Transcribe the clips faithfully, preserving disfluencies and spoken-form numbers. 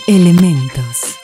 Elementos.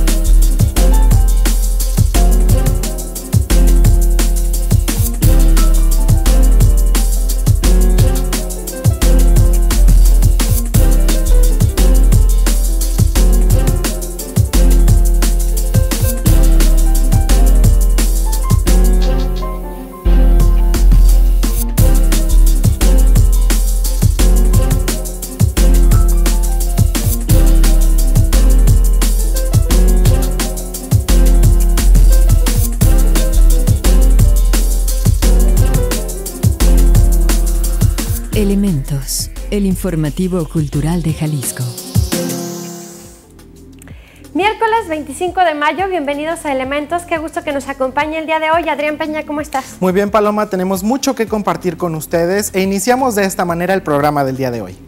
Elementos, el informativo cultural de Jalisco. Miércoles veinticinco de mayo, bienvenidos a Elementos. Qué gusto que nos acompañe el día de hoy. Adrián Peña, ¿cómo estás? Muy bien, Paloma, tenemos mucho que compartir con ustedes e iniciamos de esta manera el programa del día de hoy.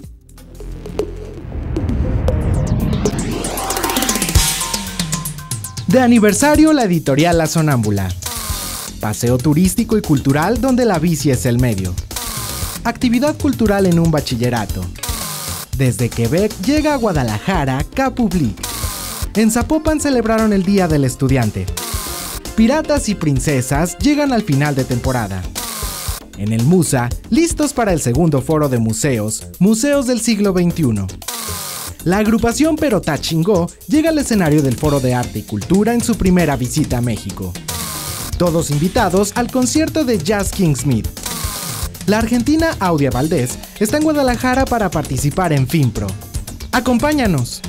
De aniversario, la editorial La Sonámbula. Paseo turístico y cultural donde la bici es el medio. Actividad cultural en un bachillerato. Desde Quebec llega a Guadalajara Capublic. En Zapopan celebraron el Día del Estudiante. Piratas y princesas llegan al final de temporada. En el Musa, listos para el segundo foro de museos, Museos del Siglo veintiuno. La agrupación Perotá Chingó llega al escenario del Foro de Arte y Cultura en su primera visita a México. Todos invitados al concierto de Jazz King Smith. La argentina Audia Valdés está en Guadalajara para participar en FINPRO. ¡Acompáñanos!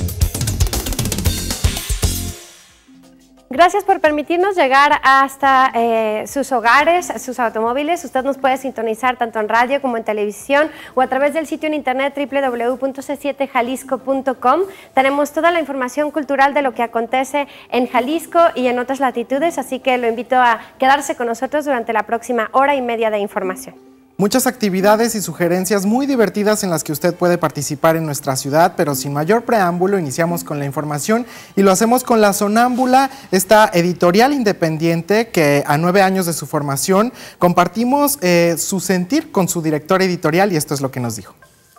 Gracias por permitirnos llegar hasta eh, sus hogares, sus automóviles. Usted nos puede sintonizar tanto en radio como en televisión o a través del sitio en internet doble u doble u doble u punto c siete jalisco punto com. Tenemos toda la información cultural de lo que acontece en Jalisco y en otras latitudes, así que lo invito a quedarse con nosotros durante la próxima hora y media de información. Muchas actividades y sugerencias muy divertidas en las que usted puede participar en nuestra ciudad, pero sin mayor preámbulo iniciamos con la información y lo hacemos con La Sonámbula, esta editorial independiente que a nueve años de su formación compartimos eh, su sentir con su director editorial y esto es lo que nos dijo.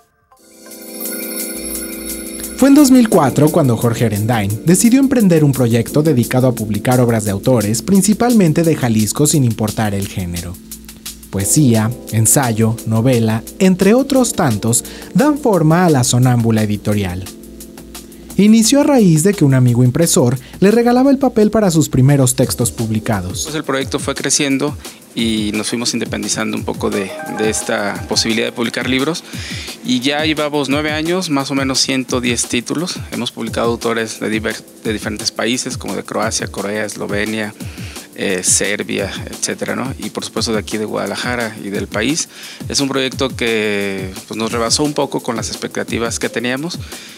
Fue en dos mil cuatro cuando Jorge Arendain decidió emprender un proyecto dedicado a publicar obras de autores, principalmente de Jalisco sin importar el género. Poesía, ensayo, novela, entre otros tantos, dan forma a La Sonámbula Editorial. Inició a raíz de que un amigo impresor le regalaba el papel para sus primeros textos publicados. Pues el proyecto fue creciendo y nos fuimos independizando un poco de, de esta posibilidad de publicar libros y ya llevamos nueve años, más o menos ciento diez títulos. Hemos publicado autores de, diver, de diferentes países como de Croacia, Corea, Eslovenia, Eh, Serbia, etcétera, ¿no? Y por supuesto de aquí de Guadalajara y del país. Es un proyecto que pues, nos rebasó un poco con las expectativas que teníamos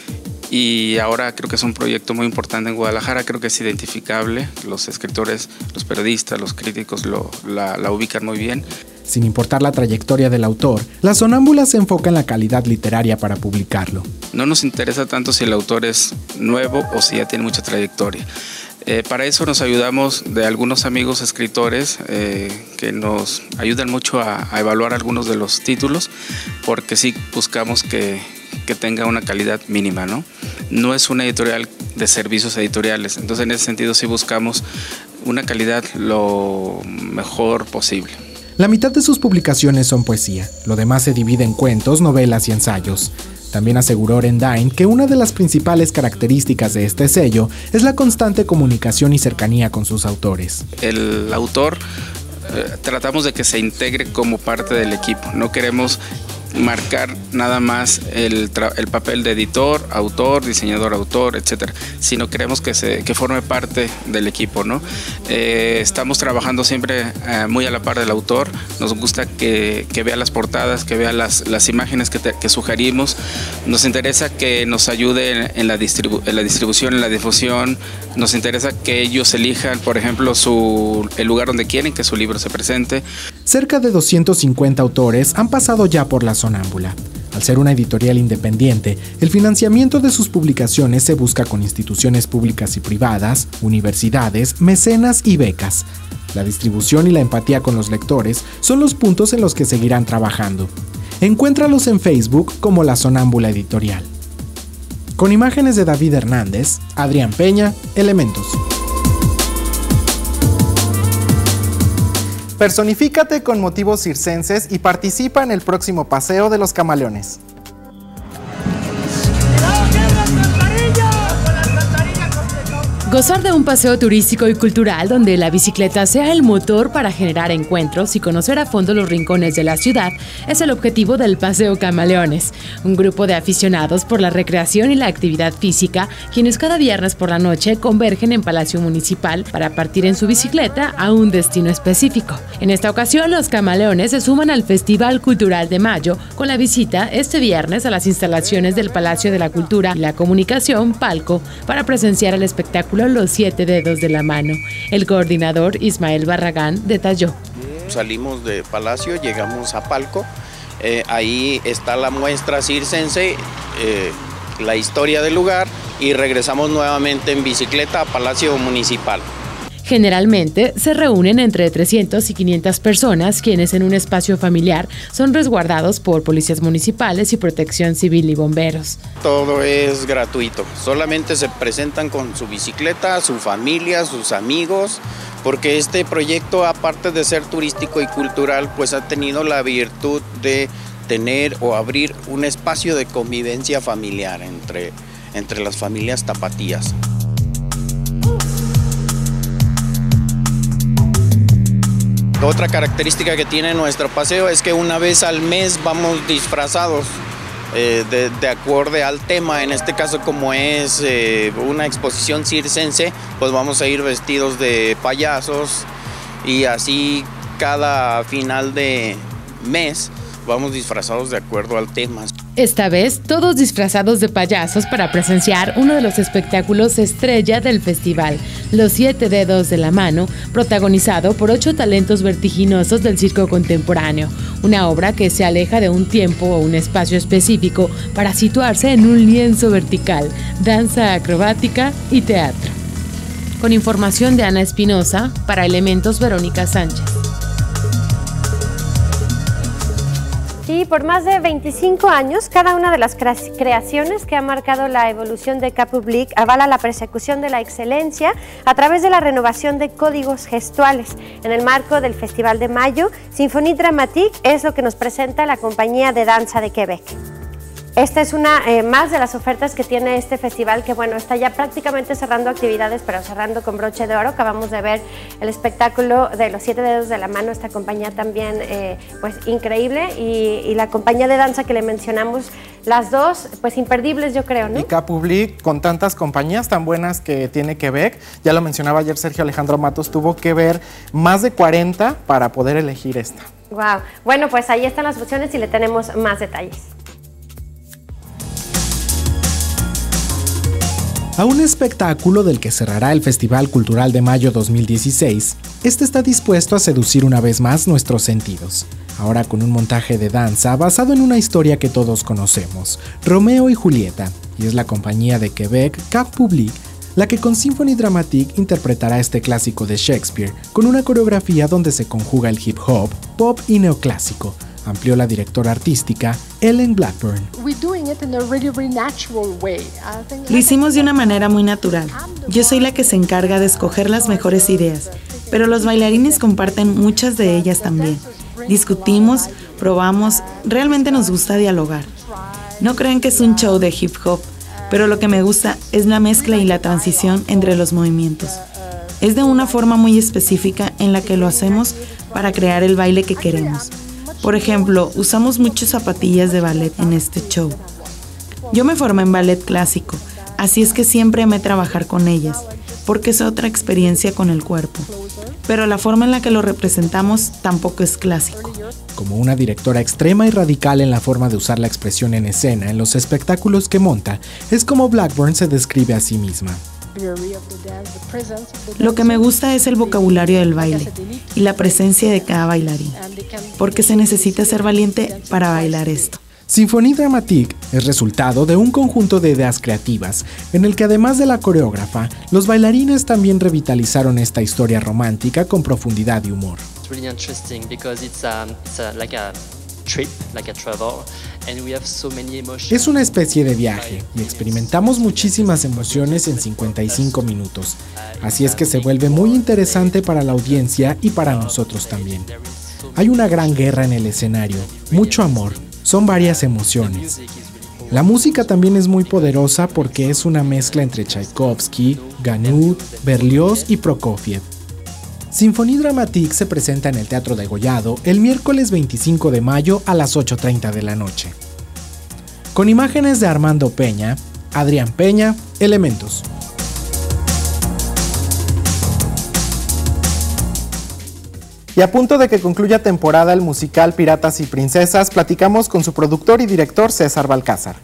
y ahora creo que es un proyecto muy importante en Guadalajara, creo que es identificable, los escritores, los periodistas, los críticos lo, la, la ubican muy bien. Sin importar la trayectoria del autor, La Sonámbula se enfoca en la calidad literaria para publicarlo. No nos interesa tanto si el autor es nuevo o si ya tiene mucha trayectoria. Eh, para eso nos ayudamos de algunos amigos escritores eh, que nos ayudan mucho a, a evaluar algunos de los títulos porque sí buscamos que, que tenga una calidad mínima, ¿no? No es una editorial de servicios editoriales, entonces en ese sentido sí buscamos una calidad lo mejor posible. La mitad de sus publicaciones son poesía, lo demás se divide en cuentos, novelas y ensayos. También aseguró Arendain que una de las principales características de este sello es la constante comunicación y cercanía con sus autores. El autor eh, tratamos de que se integre como parte del equipo, no queremos marcar nada más el, el papel de editor, autor, diseñador, autor, etcétera, sino queremos que, se, que forme parte del equipo, ¿no? Eh, estamos trabajando siempre eh, muy a la par del autor, nos gusta que, que vea las portadas, que vea las, las imágenes que, te, que sugerimos, nos interesa que nos ayude en, en, la distribu en la distribución, en la difusión, nos interesa que ellos elijan, por ejemplo, su, el lugar donde quieren que su libro se presente. Cerca de doscientos cincuenta autores han pasado ya por La Sonámbula. Al ser una editorial independiente, el financiamiento de sus publicaciones se busca con instituciones públicas y privadas, universidades, mecenas y becas. La distribución y la empatía con los lectores son los puntos en los que seguirán trabajando. Encuéntralos en Facebook como La Sonámbula Editorial. Con imágenes de David Hernández, Adrián Peña, Elementos. Personifícate con motivos circenses y participa en el próximo Paseo de los Camaleones. Gozar de un paseo turístico y cultural donde la bicicleta sea el motor para generar encuentros y conocer a fondo los rincones de la ciudad es el objetivo del Paseo Camaleones, un grupo de aficionados por la recreación y la actividad física, quienes cada viernes por la noche convergen en Palacio Municipal para partir en su bicicleta a un destino específico. En esta ocasión, los Camaleones se suman al Festival Cultural de Mayo con la visita este viernes a las instalaciones del Palacio de la Cultura y la Comunicación, Palco, para presenciar el espectáculo Los Siete Dedos de la Mano. El coordinador Ismael Barragán detalló. Salimos de Palacio, llegamos a Palco, eh, ahí está la muestra circense, eh, la historia del lugar, y regresamos nuevamente en bicicleta a Palacio Municipal. Generalmente se reúnen entre trescientas y quinientas personas, quienes en un espacio familiar son resguardados por policías municipales y protección civil y bomberos. Todo es gratuito, solamente se presentan con su bicicleta, su familia, sus amigos, porque este proyecto, aparte de ser turístico y cultural, pues ha tenido la virtud de tener o abrir un espacio de convivencia familiar entre, entre las familias tapatías. Otra característica que tiene nuestro paseo es que una vez al mes vamos disfrazados eh, de, de acuerdo al tema. En este caso, como es eh, una exposición circense, pues vamos a ir vestidos de payasos, y así cada final de mes vamos disfrazados de acuerdo al tema. Esta vez, todos disfrazados de payasos para presenciar uno de los espectáculos estrella del festival, Los Siete Dedos de la Mano, protagonizado por ocho talentos vertiginosos del circo contemporáneo, una obra que se aleja de un tiempo o un espacio específico para situarse en un lienzo vertical, danza acrobática y teatro. Con información de Ana Espinosa, para Elementos, Verónica Sánchez. Y por más de veinticinco años, cada una de las creaciones que ha marcado la evolución de K Public avala la persecución de la excelencia a través de la renovación de códigos gestuales. En el marco del Festival de Mayo, Symphonie Dramatique es lo que nos presenta la compañía de danza de Quebec. Esta es una eh, más de las ofertas que tiene este festival, que bueno, está ya prácticamente cerrando actividades, pero cerrando con broche de oro. Acabamos de ver el espectáculo de Los Siete Dedos de la Mano, esta compañía también eh, pues increíble, y, y la compañía de danza que le mencionamos, las dos pues imperdibles, yo creo, ¿no? Y K Public, con tantas compañías tan buenas que tiene Quebec, ya lo mencionaba ayer Sergio Alejandro Matos, tuvo que ver más de cuarenta para poder elegir esta. Wow. Bueno, pues ahí están las opciones y le tenemos más detalles. A un espectáculo del que cerrará el Festival Cultural de Mayo dos mil dieciséis, este está dispuesto a seducir una vez más nuestros sentidos. Ahora con un montaje de danza basado en una historia que todos conocemos, Romeo y Julieta, y es la compañía de Quebec, K Public, la que con Symphonie Dramatique interpretará este clásico de Shakespeare con una coreografía donde se conjuga el hip hop, pop y neoclásico, amplió la directora artística Ellen Blackburn. Lo hicimos de una manera muy natural. Yo soy la que se encarga de escoger las mejores ideas, pero los bailarines comparten muchas de ellas también. Discutimos, probamos, realmente nos gusta dialogar. No crean que es un show de hip hop, pero lo que me gusta es la mezcla y la transición entre los movimientos. Es de una forma muy específica en la que lo hacemos para crear el baile que queremos. Por ejemplo, usamos muchas zapatillas de ballet en este show. Yo me formé en ballet clásico, así es que siempre amé trabajar con ellas, porque es otra experiencia con el cuerpo. Pero la forma en la que lo representamos tampoco es clásico. Como una directora extrema y radical en la forma de usar la expresión en escena en los espectáculos que monta, es como Blackburn se describe a sí misma. Lo que me gusta es el vocabulario del baile y la presencia de cada bailarín, porque se necesita ser valiente para bailar esto. Symphonie Dramatique es resultado de un conjunto de ideas creativas, en el que además de la coreógrafa, los bailarines también revitalizaron esta historia romántica con profundidad y humor. Es una especie de viaje y experimentamos muchísimas emociones en cincuenta y cinco minutos, así es que se vuelve muy interesante para la audiencia y para nosotros también. Hay una gran guerra en el escenario, mucho amor, son varias emociones. La música también es muy poderosa porque es una mezcla entre Tchaikovsky, Gounod, Berlioz y Prokofiev. Symphonie Dramatique se presenta en el Teatro Degollado el miércoles veinticinco de mayo a las ocho treinta de la noche. Con imágenes de Armando Peña, Adrián Peña, Elementos. Y a punto de que concluya temporada el musical Piratas y Princesas, platicamos con su productor y director César Balcázar.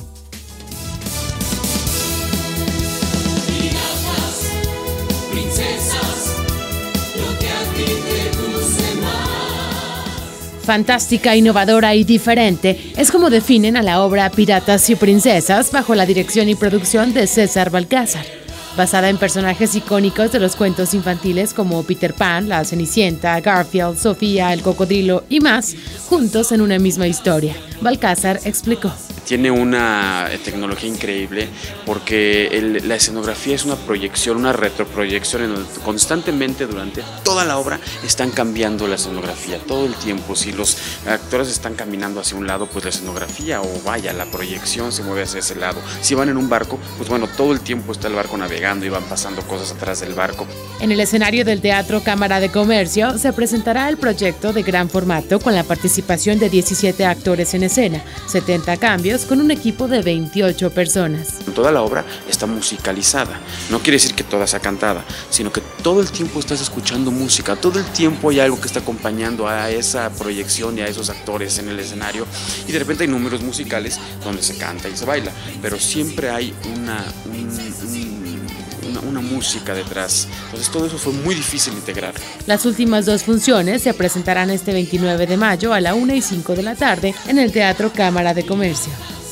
Fantástica, innovadora y diferente es como definen a la obra Piratas y Princesas bajo la dirección y producción de César Balcázar. Basada en personajes icónicos de los cuentos infantiles como Peter Pan, la Cenicienta, Garfield, Sofía, el Cocodrilo y más, juntos en una misma historia. Balcázar explicó. Tiene una tecnología increíble porque el, la escenografía es una proyección, una retroproyección en donde constantemente durante toda la obra están cambiando la escenografía, todo el tiempo. Si los actores están caminando hacia un lado, pues la escenografía o vaya, la proyección se mueve hacia ese lado. Si van en un barco, pues bueno, todo el tiempo está el barco navegando y van pasando cosas atrás del barco. En el escenario del Teatro Cámara de Comercio se presentará el proyecto de gran formato con la participación de diecisiete actores en escena, setenta cambios con un equipo de veintiocho personas. Toda la obra está musicalizada. No quiere decir que toda sea cantada, sino que todo el tiempo estás escuchando música, todo el tiempo hay algo que está acompañando a esa proyección y a esos actores en el escenario, y de repente hay números musicales donde se canta y se baila, pero siempre hay una, un, un, una, una música detrás. Entonces todo eso fue muy difícil integrar. Las últimas dos funciones se presentarán este veintinueve de mayo a la una y cinco de la tarde en el Teatro Cámara de Comercio.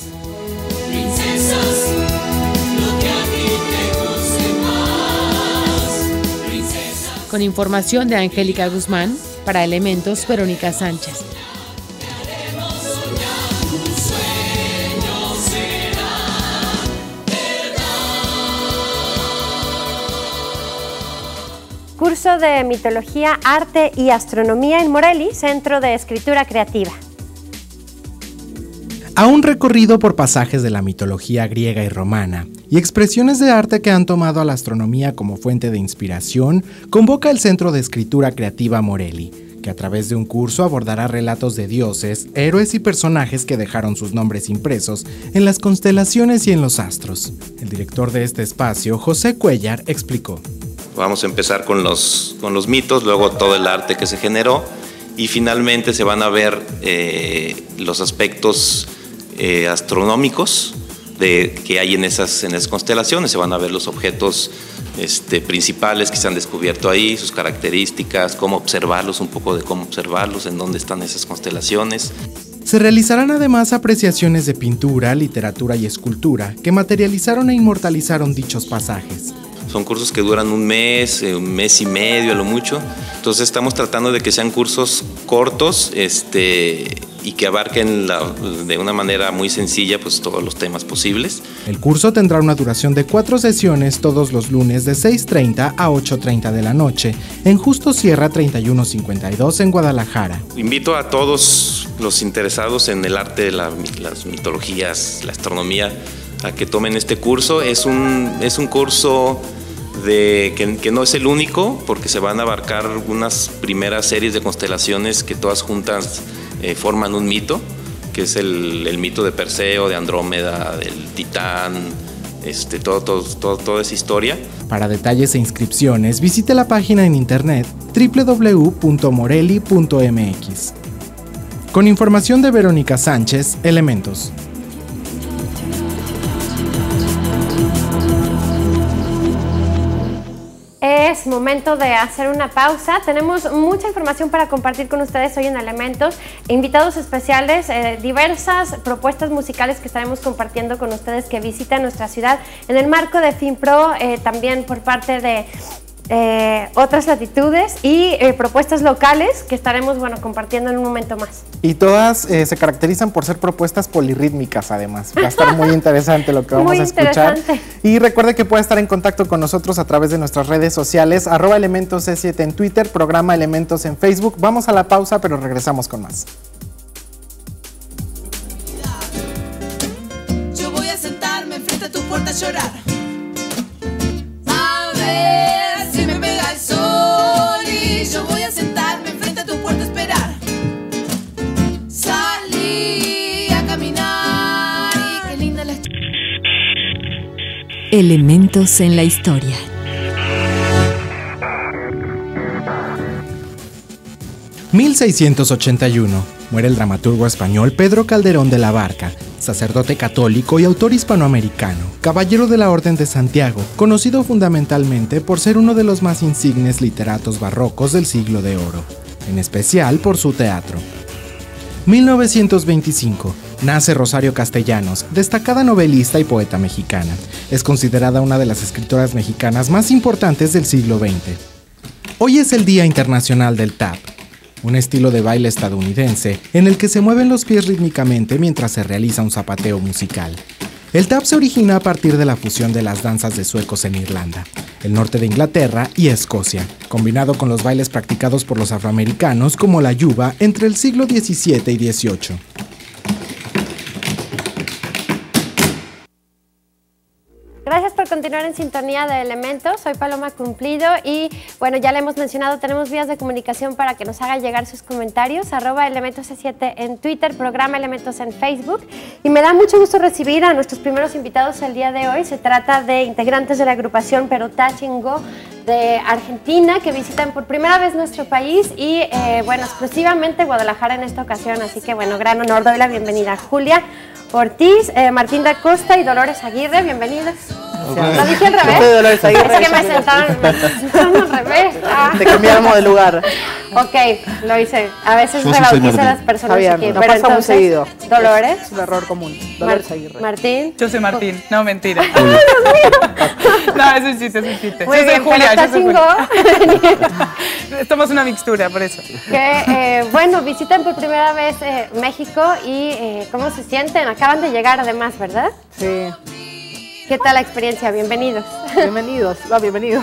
Con información de Angélica Guzmán, para Elementos, Verónica Sánchez. Curso de Mitología, Arte y Astronomía en Moreli, Centro de Escritura Creativa. A un recorrido por pasajes de la mitología griega y romana y expresiones de arte que han tomado a la astronomía como fuente de inspiración, convoca el Centro de Escritura Creativa Moreli, que a través de un curso abordará relatos de dioses, héroes y personajes que dejaron sus nombres impresos en las constelaciones y en los astros. El director de este espacio, José Cuellar, explicó. Vamos a empezar con los, con los mitos, luego todo el arte que se generó y finalmente se van a ver eh, los aspectos eh, astronómicos de, que hay en esas, en esas constelaciones. Se van a ver los objetos este, principales que se han descubierto ahí, sus características, cómo observarlos, un poco de cómo observarlos, en dónde están esas constelaciones. Se realizarán además apreciaciones de pintura, literatura y escultura que materializaron e inmortalizaron dichos pasajes. Son cursos que duran un mes, un mes y medio a lo mucho. Entonces estamos tratando de que sean cursos cortos este, y que abarquen la, de una manera muy sencilla pues, todos los temas posibles. El curso tendrá una duración de cuatro sesiones todos los lunes de seis treinta a ocho treinta de la noche en Justo Sierra treinta y uno cincuenta y dos en Guadalajara. Invito a todos los interesados en el arte, la, las mitologías, la astronomía, a que tomen este curso. Es un, es un curso de, que, que no es el único, porque se van a abarcar unas primeras series de constelaciones que todas juntas eh, forman un mito, que es el, el mito de Perseo, de Andrómeda, del Titán, este, todo, todo, todo, toda esa historia. Para detalles e inscripciones, visite la página en internet doble u doble u doble u punto moreli punto m x. Con información de Verónica Sánchez, Elementos. Es momento de hacer una pausa. Tenemos mucha información para compartir con ustedes hoy en Elementos. Invitados especiales, eh, diversas propuestas musicales que estaremos compartiendo con ustedes que visitan nuestra ciudad en el marco de FinPro, eh, también por parte de eh, otras latitudes y eh, propuestas locales que estaremos, bueno, compartiendo en un momento más. Y todas eh, se caracterizan por ser propuestas polirrítmicas, además. Va a estar muy interesante lo que vamos Muy a escuchar. interesante. Y recuerde que puede estar en contacto con nosotros a través de nuestras redes sociales, arroba Elementos C siete en Twitter, programa Elementos en Facebook. Vamos a la pausa, pero regresamos con más. Yo voy a sentarme enfrente a tu puerta a llorar. A ver si me pega el sol y yo voy a sentarme enfrente a tu puerta a esperar. Salí a caminar y qué linda la... Elementos en la historia. mil seiscientos ochenta y uno. Muere el dramaturgo español Pedro Calderón de la Barca, sacerdote católico y autor hispanoamericano, caballero de la Orden de Santiago, conocido fundamentalmente por ser uno de los más insignes literatos barrocos del siglo de oro, en especial por su teatro. mil novecientos veinticinco. Nace Rosario Castellanos, destacada novelista y poeta mexicana. Es considerada una de las escritoras mexicanas más importantes del siglo veinte. Hoy es el Día Internacional del Tap, un estilo de baile estadounidense en el que se mueven los pies rítmicamente mientras se realiza un zapateo musical. El tap se origina a partir de la fusión de las danzas de suecos en Irlanda, el norte de Inglaterra y Escocia, combinado con los bailes practicados por los afroamericanos como la yuba entre el siglo diecisiete y dieciocho. Gracias por continuar en sintonía de Elementos. Soy Paloma Cumplido y, bueno, ya le hemos mencionado, tenemos vías de comunicación para que nos haga llegar sus comentarios, arroba Elementos C siete en Twitter, programa Elementos en Facebook. Y me da mucho gusto recibir a nuestros primeros invitados el día de hoy. Se trata de integrantes de la agrupación Perotá Chingó de Argentina, que visitan por primera vez nuestro país y, eh, bueno, exclusivamente Guadalajara en esta ocasión. Así que, bueno, gran honor, doy la bienvenida a Julia Ortiz, eh, Martín da Costa y Dolores Aguirre, bienvenidos. Okay. ¿Lo dije al revés? Yo soy Dolores Aguirre. Es que me sentaron, me sentaron al revés. Ah. Te cambiamos de lugar. Ok, lo hice. A veces Yo rebautizo a las personas bien, aquí. nos Pero pasa entonces, muy seguido. Dolores. Es un error común. Dolores Mar Aguirre. Martín. Yo soy Martín. No, mentira. ¡Ay, Dios mío! No, es un chiste, es un chiste. Muy yo soy bien, Julia, pero yo soy Julia. Somos una mixtura, por eso. Que, eh, bueno, visitan por primera vez eh, México y eh, ¿cómo se sienten? Acaban de llegar además, ¿verdad? Sí. ¿Qué tal la experiencia? Bienvenidos. Bienvenidos, va, bienvenidos.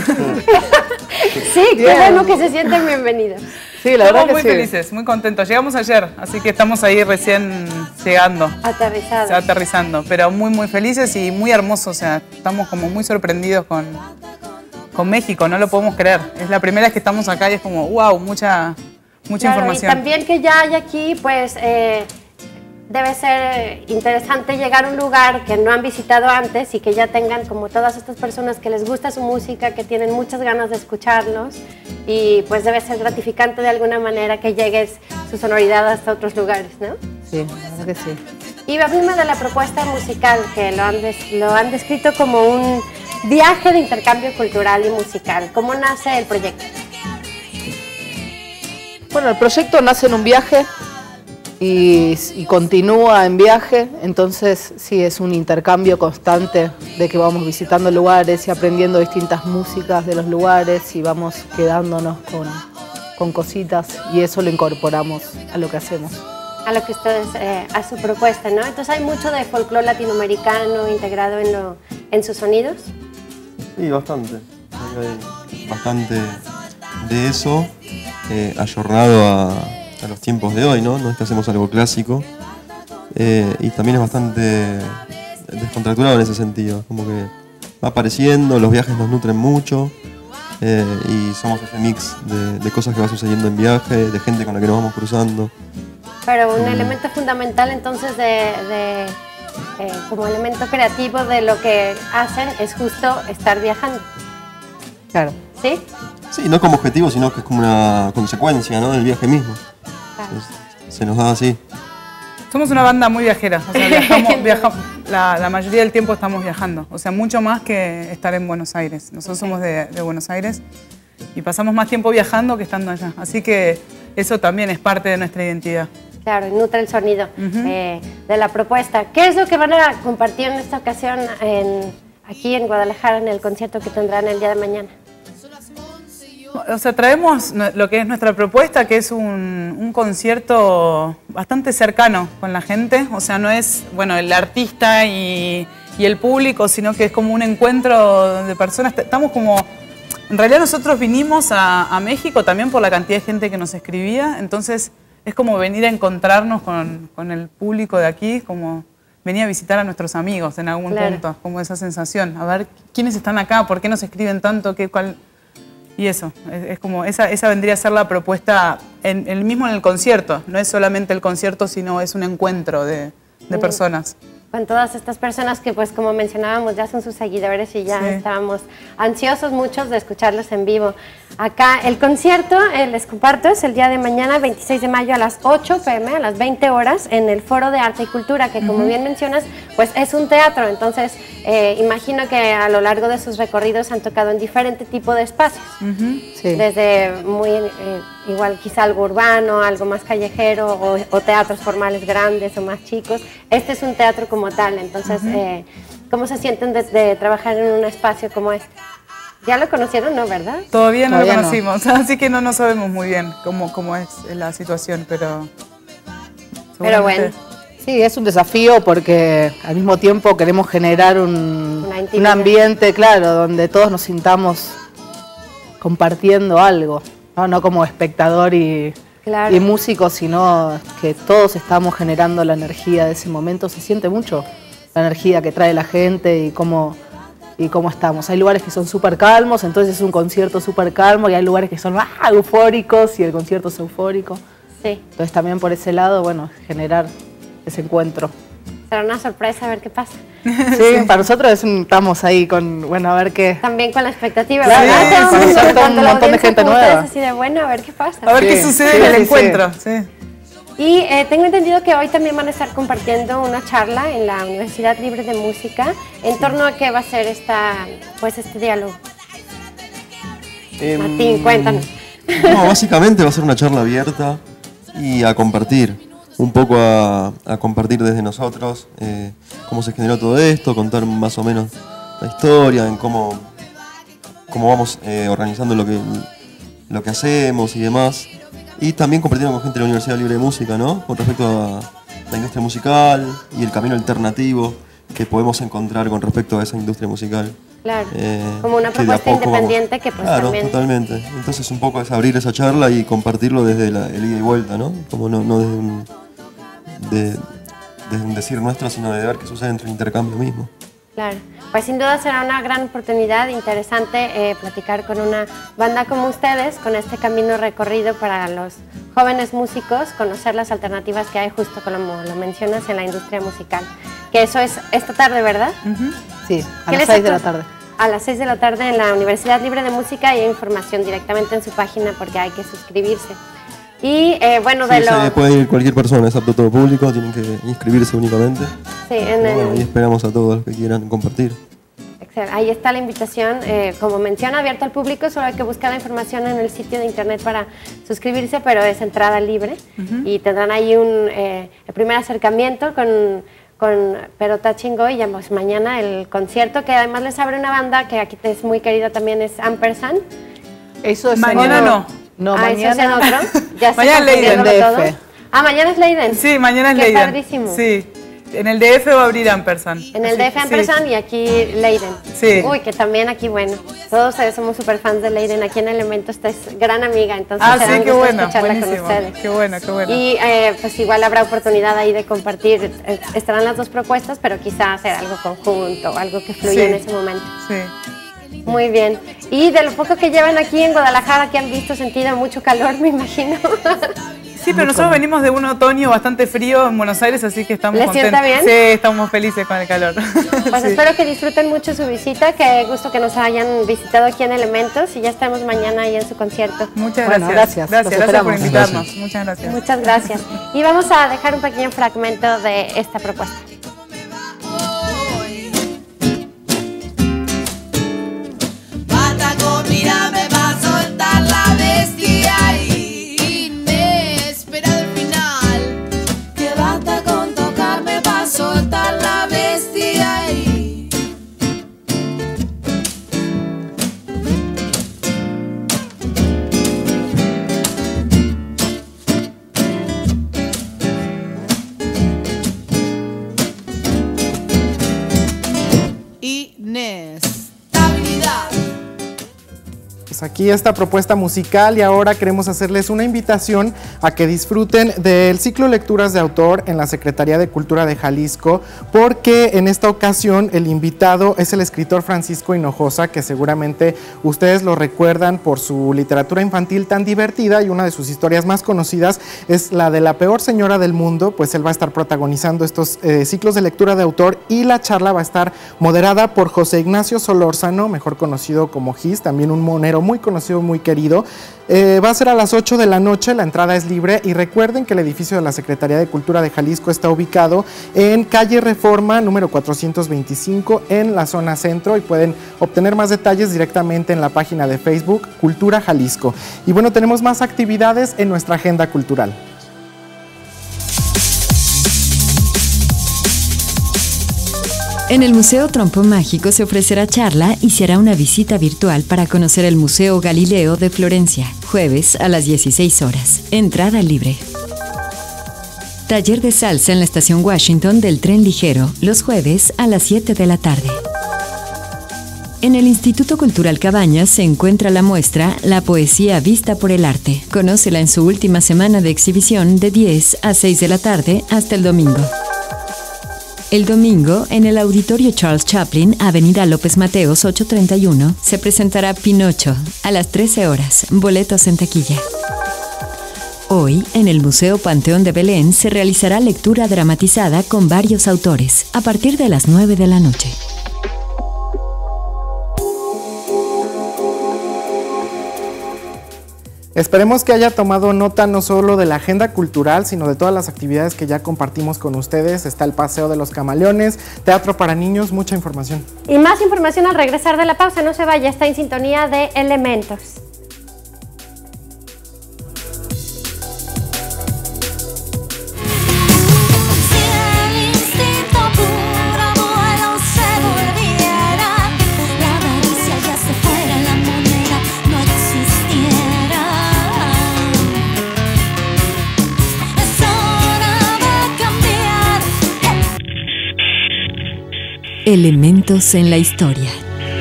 Sí, qué bueno que se sienten bienvenidos. Sí, la verdad Estamos que muy sí. felices, muy contentos. Llegamos ayer, así que estamos ahí recién llegando. Aterrizados. Aterrizando, pero muy, muy felices y muy hermosos. O sea, estamos como muy sorprendidos con, con México, no lo podemos creer. Es la primera vez que estamos acá y es como, wow, mucha, mucha Claro, información. Y también que ya hay aquí, pues, eh, debe ser interesante llegar a un lugar que no han visitado antes y que ya tengan como todas estas personas que les gusta su música, que tienen muchas ganas de escucharlos y pues debe ser gratificante de alguna manera que llegues su sonoridad hasta otros lugares, ¿no? Sí, la verdad que sí. Y háblame de la propuesta musical, que lo han, des lo han descrito como un viaje de intercambio cultural y musical. ¿Cómo nace el proyecto? Bueno, el proyecto nace en un viaje y, y continúa en viaje, entonces sí, es un intercambio constante de que vamos visitando lugares y aprendiendo distintas músicas de los lugares y vamos quedándonos con, con cositas y eso lo incorporamos a lo que hacemos. A lo que ustedes, eh, a su propuesta, ¿no? Entonces hay mucho de folclore latinoamericano integrado en, lo, en sus sonidos. Sí, bastante. Hay bastante de eso, eh, ayornado a, a los tiempos de hoy, ¿no? No es que hacemos algo clásico. Eh, y también es bastante descontracturado en ese sentido. Como que va apareciendo, los viajes nos nutren mucho. Eh, y somos ese mix de, de cosas que va sucediendo en viaje, de gente con la que nos vamos cruzando. Pero un elemento fundamental entonces de, de eh, como elemento creativo de lo que hacen es justo estar viajando. Claro. ¿Sí? Sí, no como objetivo, sino que es como una consecuencia, ¿no?, del viaje mismo. Claro. Se, se nos da así. Somos una banda muy viajera, o sea, viajamos, viajamos, la, la mayoría del tiempo estamos viajando, o sea, mucho más que estar en Buenos Aires. Nosotros somos de, de Buenos Aires y pasamos más tiempo viajando que estando allá, así que eso también es parte de nuestra identidad. Claro, nutre el sonido Uh-huh. eh, de la propuesta. ¿Qué es lo que van a compartir en esta ocasión en, aquí en Guadalajara en el concierto que tendrán el día de mañana? o sea, traemos lo que es nuestra propuesta, que es un, un concierto bastante cercano con la gente. O sea, no es, bueno, el artista y, y el público, sino que es como un encuentro de personas. Estamos como... En realidad nosotros vinimos a, a México también por la cantidad de gente que nos escribía. Entonces, es como venir a encontrarnos con, con el público de aquí, como venir a visitar a nuestros amigos en algún Claro. punto. Como esa sensación. A ver, ¿quiénes están acá? ¿Por qué nos escriben tanto? ¿Qué, cuál? Y eso, es, es como, esa, esa vendría a ser la propuesta, en, el mismo en el concierto. No es solamente el concierto, sino es un encuentro de, de Mm. personas. Con todas estas personas que, pues, como mencionábamos, ya son sus seguidores y ya Sí. estábamos ansiosos muchos de escucharlos en vivo. Acá el concierto, eh, les comparto, es el día de mañana, veintiséis de mayo a las ocho pe eme, a las veinte horas, en el Foro de Arte y Cultura, que como Ujú. bien mencionas, pues es un teatro. Entonces, eh, imagino que a lo largo de sus recorridos han tocado en diferente tipo de espacios. Sí. Desde muy, eh, igual quizá algo urbano, algo más callejero, o, o teatros formales grandes o más chicos. Este es un teatro como tal, entonces, Ujú. eh, ¿cómo se sienten de, de trabajar en un espacio como este? ¿Ya lo conocieron, no, verdad? Todavía no Todavía lo no. conocimos, así que no, no sabemos muy bien cómo, cómo es la situación, pero... Pero bueno. seguramente- Sí, es un desafío porque al mismo tiempo queremos generar un, Una un intimidad. ambiente, claro, donde todos nos sintamos compartiendo algo, no, no como espectador y, Claro. y músico, sino que todos estamos generando la energía de ese momento. Se siente mucho la energía que trae la gente y cómo, y cómo estamos. Hay lugares que son súper calmos, entonces es un concierto súper calmo, y hay lugares que son ah, eufóricos y el concierto es eufórico. Sí. Entonces también por ese lado, bueno, generar ese encuentro. Será una sorpresa a ver qué pasa. Sí, para nosotros es un- estamos ahí con, bueno, a ver qué. También con la expectativa, Claro, ¿verdad? sí, Todo el para mundo, nosotros tanto un la montón de audiencia gente como nueva. ustedes, así de, bueno, a ver qué pasa. A ver qué sucede en el sí, sí. encuentro. Sí. Y eh, tengo entendido que hoy también van a estar compartiendo una charla en la Universidad Libre de Música en torno a qué va a ser esta, pues este diálogo. Em, Martín, cuéntanos. No, básicamente va a ser una charla abierta y a compartir, un poco a, a compartir desde nosotros eh, cómo se generó todo esto, contar más o menos la historia, en cómo, cómo vamos eh, organizando lo que, lo que hacemos y demás. Y también compartiendo con gente de la Universidad Libre de Música, ¿no? Con respecto a la industria musical y el camino alternativo que podemos encontrar con respecto a esa industria musical. Claro, Eh, como una que de a propuesta poco vamos- independiente que pues Claro, también... totalmente. Entonces un poco es abrir esa charla y compartirlo desde la, el ida y vuelta, ¿no? Como no, no desde, un, de- desde un decir nuestro, sino de ver qué sucede entre el intercambio mismo. Claro, pues sin duda será una gran oportunidad, interesante eh, platicar con una banda como ustedes, con este camino recorrido para los jóvenes músicos, conocer las alternativas que hay justo como lo mencionas en la industria musical. Que eso es esta tarde, ¿verdad? Sí, a ¿Qué las les seis de la acon- tarde. A las seis de la tarde en la Universidad Libre de Música, y hay información directamente en su página porque hay que suscribirse. Y eh, bueno, de Sí, lo... se puede ir cualquier persona, es apto a todo público, tienen que inscribirse únicamente. Sí, en Pero el- bueno, y esperamos a todos los que quieran compartir. Excelente. Ahí está la invitación, eh, como menciona, abierta al público, solo hay que buscar la información en el sitio de internet para suscribirse, pero es entrada libre. Ujú. Y tendrán ahí un, eh, el primer acercamiento con, con Perota Chingo, y ya pues, mañana el concierto, que además les abre una banda que aquí es muy querida también, es Ampersand. Eso es Mañana en- no. No, ah, eso es en mañana. otro. Ya está Mañana Leiden. confundiéndolo D F. todo. Ah, mañana es Leiden. Sí, mañana es Qué Leiden. padrísimo. Sí. En el D F va a abrir Ampersand. En el D F Sí, Ampersand y aquí Leiden. Sí. Uy, que también aquí, bueno, todos eh, somos súper fans de Leiden. Aquí en Elementos esta es gran amiga, entonces Ah, será sí, un qué gusto bueno. escucharla con Buenísimo. ustedes. Qué bueno, qué bueno. Y eh, pues igual habrá oportunidad ahí de compartir, eh, estarán las dos propuestas, pero quizá hacer algo conjunto, algo que fluya Sí. en ese momento. Sí. Muy bien. Y de lo poco que llevan aquí en Guadalajara, que han visto, sentido mucho calor, me imagino. Sí, pero nosotros venimos de un otoño bastante frío en Buenos Aires, así que estamos ¿Les contentos. sienta bien? Sí, estamos felices con el calor. Pues Sí. espero que disfruten mucho su visita, que gusto que nos hayan visitado aquí en Elementos, y ya estaremos mañana ahí en su concierto. Muchas Bueno, gracias. gracias. Gracias, Los gracias por esperamos. invitarnos. Muchas gracias. Muchas gracias. Y vamos a dejar un pequeño fragmento de esta propuesta. Pataco, mira, me va a soltar la bestia y inesperado el final. Que basta con tocarme va a soltar la bestia y inestabilidad. Pues aquí esta propuesta musical y ahora queremos hacerles una invitación a que disfruten del ciclo Lecturas de Autor en la Secretaría de Cultura de Jalisco, porque en esta ocasión el invitado es el escritor Francisco Hinojosa, que seguramente ustedes lo recuerdan por su literatura infantil tan divertida, y una de sus historias más conocidas es la de La Peor Señora del Mundo. Pues él va a estar protagonizando estos eh, ciclos de lectura de autor, y la charla va a estar moderada por José Ignacio Solórzano, mejor conocido como Gis, también un monero muy conocido, muy querido. Eh, va a ser a las ocho de la noche, la entrada es libre, y recuerden que el edificio de la Secretaría de Cultura de Jalisco está ubicado en calle Reforma número cuatrocientos veinticinco en la zona centro, y pueden obtener más detalles directamente en la página de Facebook Cultura Jalisco. Y bueno, tenemos más actividades en nuestra agenda cultural. En el Museo Trompo Mágico se ofrecerá charla y se hará una visita virtual para conocer el Museo Galileo de Florencia, jueves a las dieciséis horas. Entrada libre. Taller de salsa en la estación Washington del tren ligero, los jueves a las siete de la tarde. En el Instituto Cultural Cabañas se encuentra la muestra La Poesía Vista por el Arte. Conócela en su última semana de exhibición de diez a seis de la tarde hasta el domingo. El domingo, en el Auditorio Charles Chaplin, Avenida López Mateos ocho treinta y uno, se presentará Pinocho a las trece horas, boletos en taquilla. Hoy, en el Museo Panteón de Belén, se realizará lectura dramatizada con varios autores, a partir de las nueve de la noche. Esperemos que haya tomado nota no solo de la agenda cultural, sino de todas las actividades que ya compartimos con ustedes. Está el Paseo de los Camaleones, teatro para niños, mucha información. Y más información al regresar de la pausa. No se vaya, está en sintonía de Elementos. Elementos en la historia.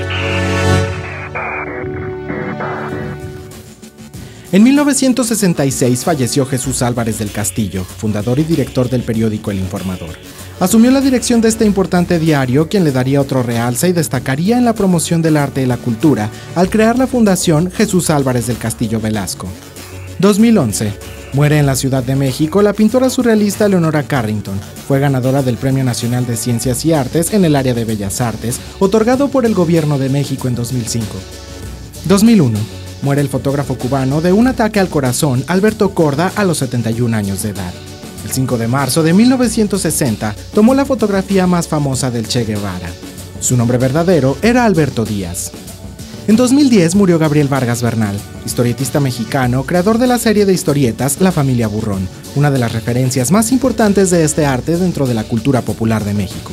En mil novecientos sesenta y seis falleció Jesús Álvarez del Castillo, fundador y director del periódico El Informador. Asumió la dirección de este importante diario, quien le daría otro realce y destacaría en la promoción del arte y la cultura al crear la Fundación Jesús Álvarez del Castillo Velasco. dos mil once. Muere en la Ciudad de México la pintora surrealista Leonora Carrington. Fue ganadora del Premio Nacional de Ciencias y Artes en el área de Bellas Artes, otorgado por el Gobierno de México en dos mil cinco. dos mil uno. Muere el fotógrafo cubano de un ataque al corazón, Alberto Korda, a los setenta y un años de edad. El cinco de marzo de mil novecientos sesenta tomó la fotografía más famosa del Che Guevara. Su nombre verdadero era Alberto Díaz. En dos mil diez murió Gabriel Vargas Bernal, historietista mexicano, creador de la serie de historietas La Familia Burrón, una de las referencias más importantes de este arte dentro de la cultura popular de México.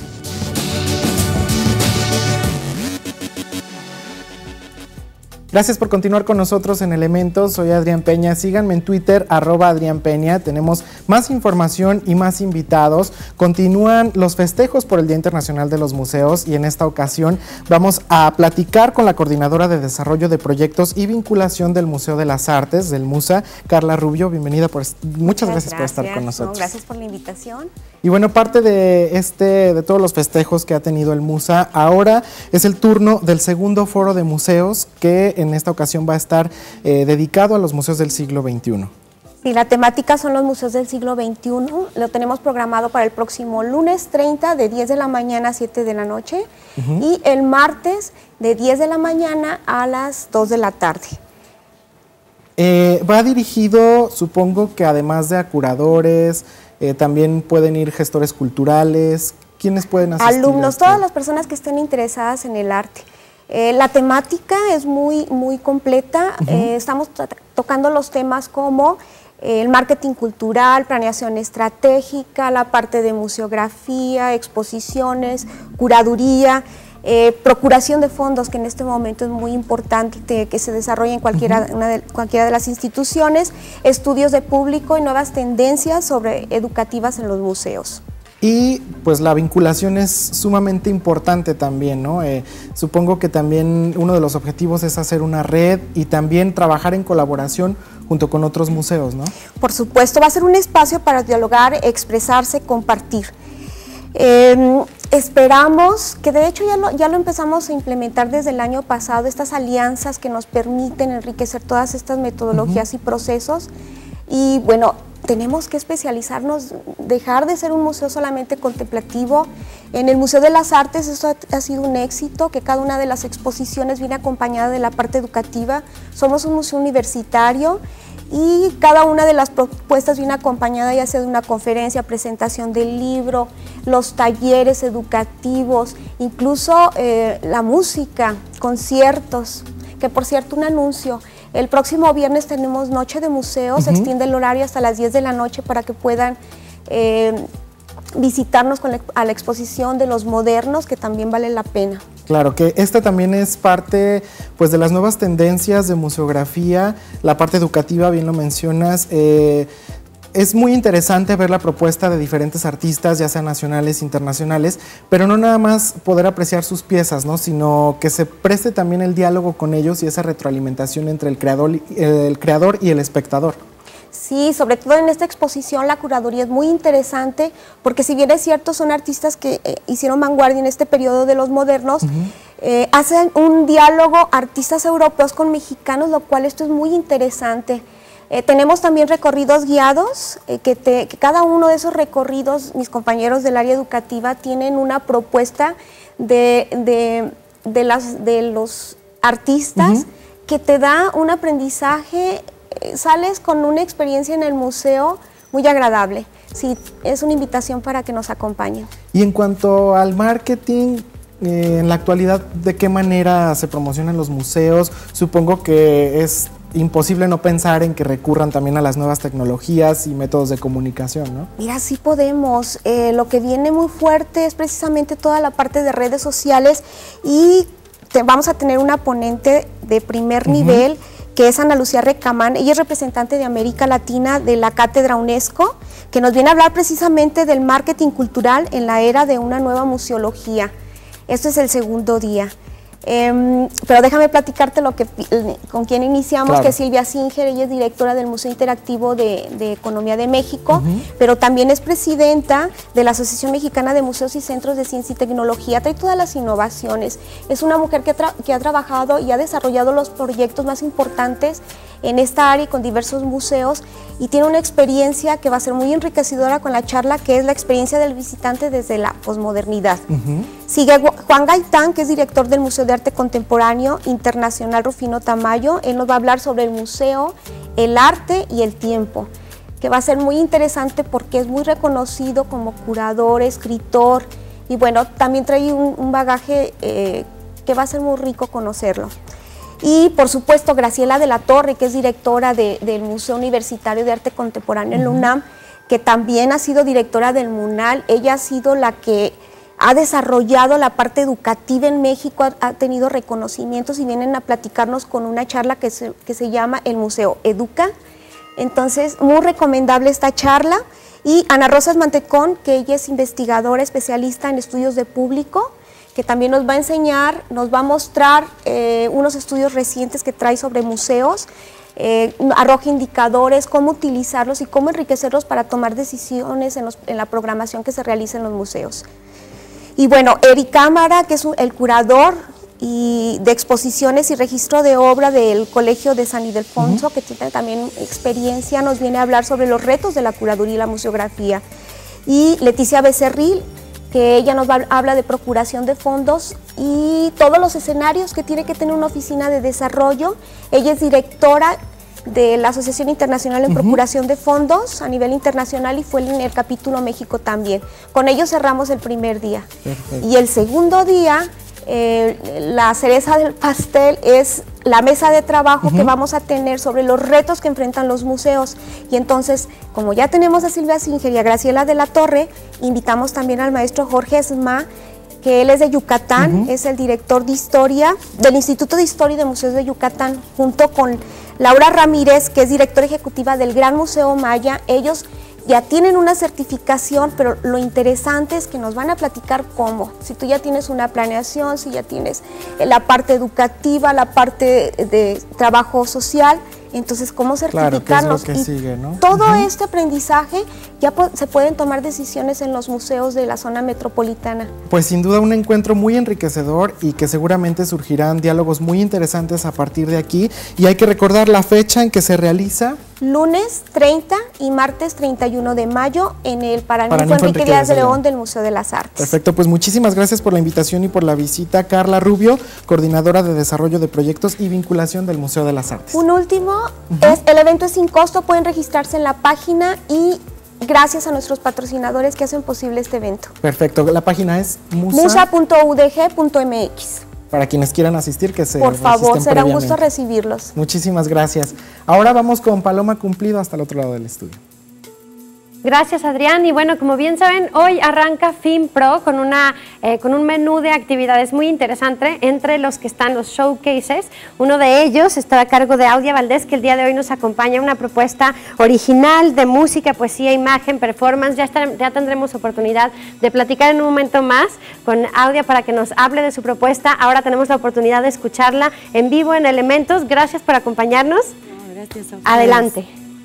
Gracias por continuar con nosotros en Elementos. Soy Adrián Peña. Síganme en Twitter, arroba Adrián Peña. Tenemos más información y más invitados. Continúan los festejos por el Día Internacional de los Museos, y en esta ocasión vamos a platicar con la coordinadora de desarrollo de proyectos y vinculación del Museo de las Artes, del MUSA, Carla Rubio. Bienvenida. Por, muchas, muchas gracias, gracias por estar con nosotros. No, gracias por la invitación. Y bueno, parte de este, de todos los festejos que ha tenido el MUSA, ahora es el turno del segundo foro de museos, que en esta ocasión va a estar eh, dedicado a los museos del siglo veintiuno. Sí, la temática son los museos del siglo veintiuno. Lo tenemos programado para el próximo lunes treinta de diez de la mañana a siete de la noche, uh-huh. y el martes de diez de la mañana a las dos de la tarde. Eh, va dirigido, supongo que además de a curadores, eh, también pueden ir gestores culturales. ¿Quiénes pueden asistir? Alumnos, todas las personas que estén interesadas en el arte. Eh, la temática es muy, muy completa. Uh-huh. eh, estamos tocando los temas como eh, el marketing cultural, planeación estratégica, la parte de museografía, exposiciones, curaduría, eh, procuración de fondos, que en este momento es muy importante que se desarrolle en cualquiera, uh-huh. una de, cualquiera de las instituciones, estudios de público y nuevas tendencias sobre educativas en los museos. Y pues la vinculación es sumamente importante también, ¿no? Eh, supongo que también uno de los objetivos es hacer una red y también trabajar en colaboración junto con otros museos, ¿no? Por supuesto, va a ser un espacio para dialogar, expresarse, compartir. Eh, esperamos, que de hecho ya lo, ya lo empezamos a implementar desde el año pasado, estas alianzas que nos permiten enriquecer todas estas metodologías uh-huh. y procesos. Y bueno, tenemos que especializarnos, dejar de ser un museo solamente contemplativo. En el Museo de las Artes esto ha, ha sido un éxito, que cada una de las exposiciones viene acompañada de la parte educativa. Somos un museo universitario y cada una de las propuestas viene acompañada ya sea de una conferencia, presentación del libro, los talleres educativos, incluso eh, la música, conciertos, que por cierto un anuncio, el próximo viernes tenemos Noche de Museos, uh-huh. se extiende el horario hasta las diez de la noche para que puedan eh, visitarnos con la, a la exposición de los modernos, que también vale la pena. Claro, que esta también es parte pues, de las nuevas tendencias de museografía, la parte educativa, bien lo mencionas. Eh, es muy interesante ver la propuesta de diferentes artistas, ya sean nacionales, internacionales, pero no nada más poder apreciar sus piezas, ¿no? Sino que se preste también el diálogo con ellos y esa retroalimentación entre el creador, el creador y el espectador. Sí, sobre todo en esta exposición la curaduría es muy interesante porque si bien es cierto son artistas que eh, hicieron vanguardia en este periodo de los modernos, uh-huh. eh, hacen un diálogo artistas europeos con mexicanos, lo cual esto es muy interesante. Eh, tenemos también recorridos guiados, eh, que, te, que cada uno de esos recorridos, mis compañeros del área educativa tienen una propuesta de, de, de, las, de los artistas uh-huh. que te da un aprendizaje. Sales con una experiencia en el museo muy agradable. Sí, es una invitación para que nos acompañen. Y en cuanto al marketing, eh, en la actualidad, ¿de qué manera se promocionan los museos? Supongo que es imposible no pensar en que recurran también a las nuevas tecnologías y métodos de comunicación, ¿no? Mira, sí podemos. Eh, lo que viene muy fuerte es precisamente toda la parte de redes sociales y te, vamos a tener una ponente de primer uh-huh. nivel, que es Ana Lucía Recamán. Ella es representante de América Latina de la Cátedra UNESCO, que nos viene a hablar precisamente del marketing cultural en la era de una nueva museología. Este es el segundo día. Eh, pero déjame platicarte lo que, con quien iniciamos, claro. que es Silvia Singer. Ella es directora del Museo Interactivo de, de Economía de México, uh-huh. pero también es presidenta de la Asociación Mexicana de Museos y Centros de Ciencia y Tecnología. Trae todas las innovaciones. Es una mujer que, tra que ha trabajado y ha desarrollado los proyectos más importantes en esta área y con diversos museos, y tiene una experiencia que va a ser muy enriquecedora con la charla, que es la experiencia del visitante desde la posmodernidad. Uh-huh. Sigue Juan Gaitán, que es director del Museo de Arte Contemporáneo Internacional Rufino Tamayo. Él nos va a hablar sobre el museo, el arte y el tiempo, que va a ser muy interesante porque es muy reconocido como curador, escritor, y bueno, también trae un, un bagaje eh, que va a ser muy rico conocerlo. Y por supuesto Graciela de la Torre, que es directora de, del Museo Universitario de Arte Contemporáneo en la UNAM, que también ha sido directora del MUNAL. Ella ha sido la que ha desarrollado la parte educativa en México, ha, ha tenido reconocimientos y vienen a platicarnos con una charla que se, que se llama El Museo Educa. Entonces, muy recomendable esta charla. Y Ana Rosas Mantecón, que ella es investigadora especialista en estudios de público, que también nos va a enseñar, nos va a mostrar eh, unos estudios recientes que trae sobre museos, eh, arroja indicadores, cómo utilizarlos y cómo enriquecerlos para tomar decisiones en, los, en la programación que se realiza en los museos. Y bueno, Eric Cámara, que es un, el curador y de exposiciones y registro de obra del Colegio de San Ildefonso, uh-huh. que tiene también experiencia, nos viene a hablar sobre los retos de la curaduría y la museografía. Y Leticia Becerril, que ella nos va, habla de procuración de fondos y todos los escenarios que tiene que tener una oficina de desarrollo. Ella es directora de la Asociación Internacional en uh-huh. Procuración de Fondos a nivel internacional y fue en el capítulo México también. Con ellos cerramos el primer día. Perfecto. Y el segundo día, eh, la cereza del pastel es la mesa de trabajo uh-huh. que vamos a tener sobre los retos que enfrentan los museos. Y entonces, como ya tenemos a Silvia Singer y a Graciela de la Torre, invitamos también al maestro Jorge Esma, que él es de Yucatán, uh-huh. es el director de historia del Instituto de Historia y de Museos de Yucatán, junto con Laura Ramírez, que es directora ejecutiva del Gran Museo Maya. Ellos ya tienen una certificación, pero lo interesante es que nos van a platicar cómo. Si tú ya tienes una planeación, si ya tienes la parte educativa, la parte de trabajo social, entonces cómo certificarlos. Claro, que es lo que sigue, ¿no? Todo Uh-huh. este aprendizaje ya se pueden tomar decisiones en los museos de la zona metropolitana. Pues sin duda un encuentro muy enriquecedor y que seguramente surgirán diálogos muy interesantes a partir de aquí. Y hay que recordar la fecha en que se realiza. Lunes treinta y martes treinta y uno de mayo en el Paraninfo Paraninfo Enrique Enrique Díaz de Díaz de León León del Museo de las Artes. Perfecto, pues muchísimas gracias por la invitación y por la visita. Carla Rubio, coordinadora de Desarrollo de Proyectos y Vinculación del Museo de las Artes. Un último, uh-huh. es, el evento es sin costo, pueden registrarse en la página y gracias a nuestros patrocinadores que hacen posible este evento. Perfecto, la página es musa. musa punto u d g punto m x. Para quienes quieran asistir, que se Por favor, será un gusto previamente. recibirlos. Muchísimas gracias. Ahora vamos con Paloma Cumplido hasta el otro lado del estudio. Gracias, Adrián. Y bueno, como bien saben, hoy arranca FinPro con, una, eh, con un menú de actividades muy interesante, entre los que están los showcases. Uno de ellos está a cargo de Audia Valdés, que el día de hoy nos acompaña una propuesta original de música, poesía, imagen, performance. Ya, estar, ya tendremos oportunidad de platicar en un momento más con Audia para que nos hable de su propuesta. Ahora tenemos la oportunidad de escucharla en vivo en Elementos. Gracias por acompañarnos. No, gracias a ustedes. Adelante.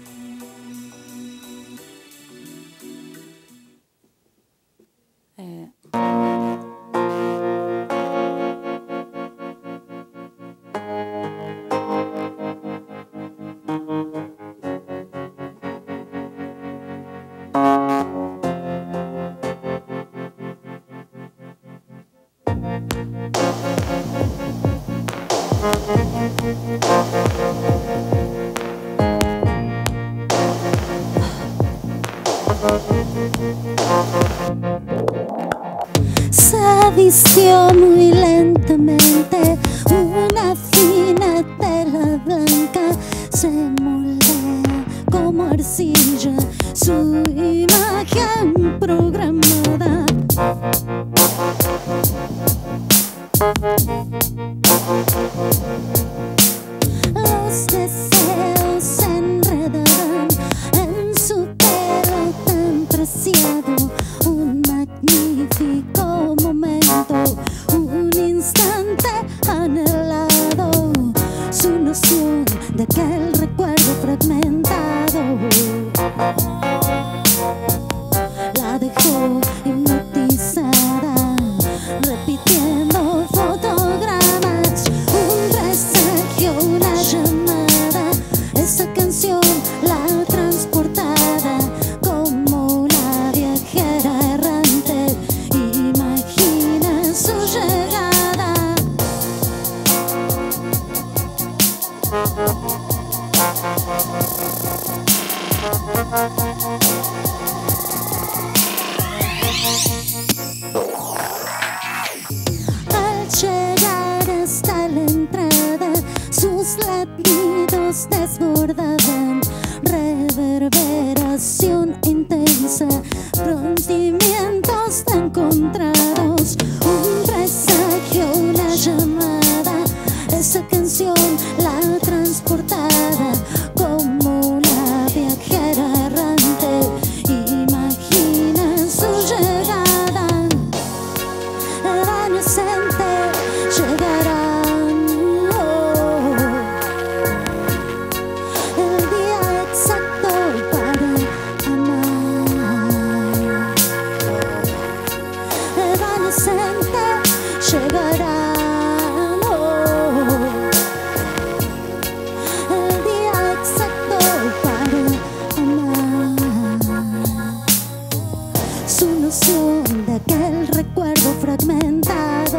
Se vistió muy lentamente una fina tela blanca, se moldea como arcilla su imagen programada. Los deseos se enredarán en su pelo tan preciado. Un magnífico momento, un instante anhelado, su noción de aquel recuerdo fragmentado la dejó hipnotizada, repitiendo fotogramas, un presagio, una llamada, esa canción la transportaba como la viajera errante, imagina su llegada. Al llegar hasta la entrada, sus latidos desbordaban, reverberación intensa, sentimientos tan encontrados, un presagio, una llamada, esa canción la transportaba como la viajera errante, imagina su llegada. El año siguiente llegarán, oh, el día exacto para amar. El año siguiente llegarán, oh, el día exacto para amar. Su noción de aquel recuerdo fragmentado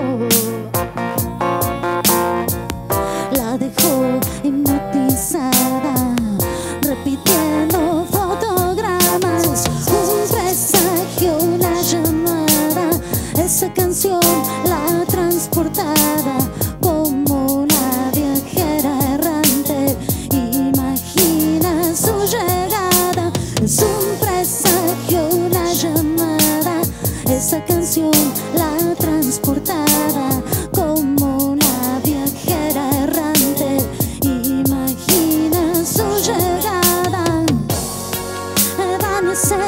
la dejó hipnotizada, repitiendo fotogramas, un presagio, una llamada, esa canción la transportaba como la viajera errante, imagina su llegada, es un presagio, una llamada, esa canción la transportaba como la viajera errante, imagina su llegada. El año se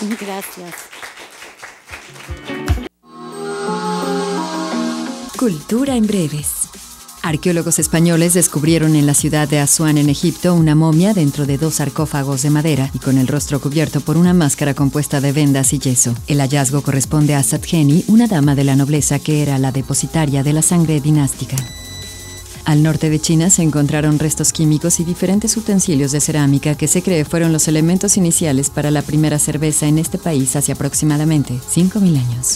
Gracias. Cultura en breves. Arqueólogos españoles descubrieron en la ciudad de Asuán, en Egipto, una momia dentro de dos sarcófagos de madera y con el rostro cubierto por una máscara compuesta de vendas y yeso. El hallazgo corresponde a Satheni, una dama de la nobleza que era la depositaria de la sangre dinástica. Al norte de China se encontraron restos químicos y diferentes utensilios de cerámica que se cree fueron los elementos iniciales para la primera cerveza en este país hace aproximadamente cinco mil años.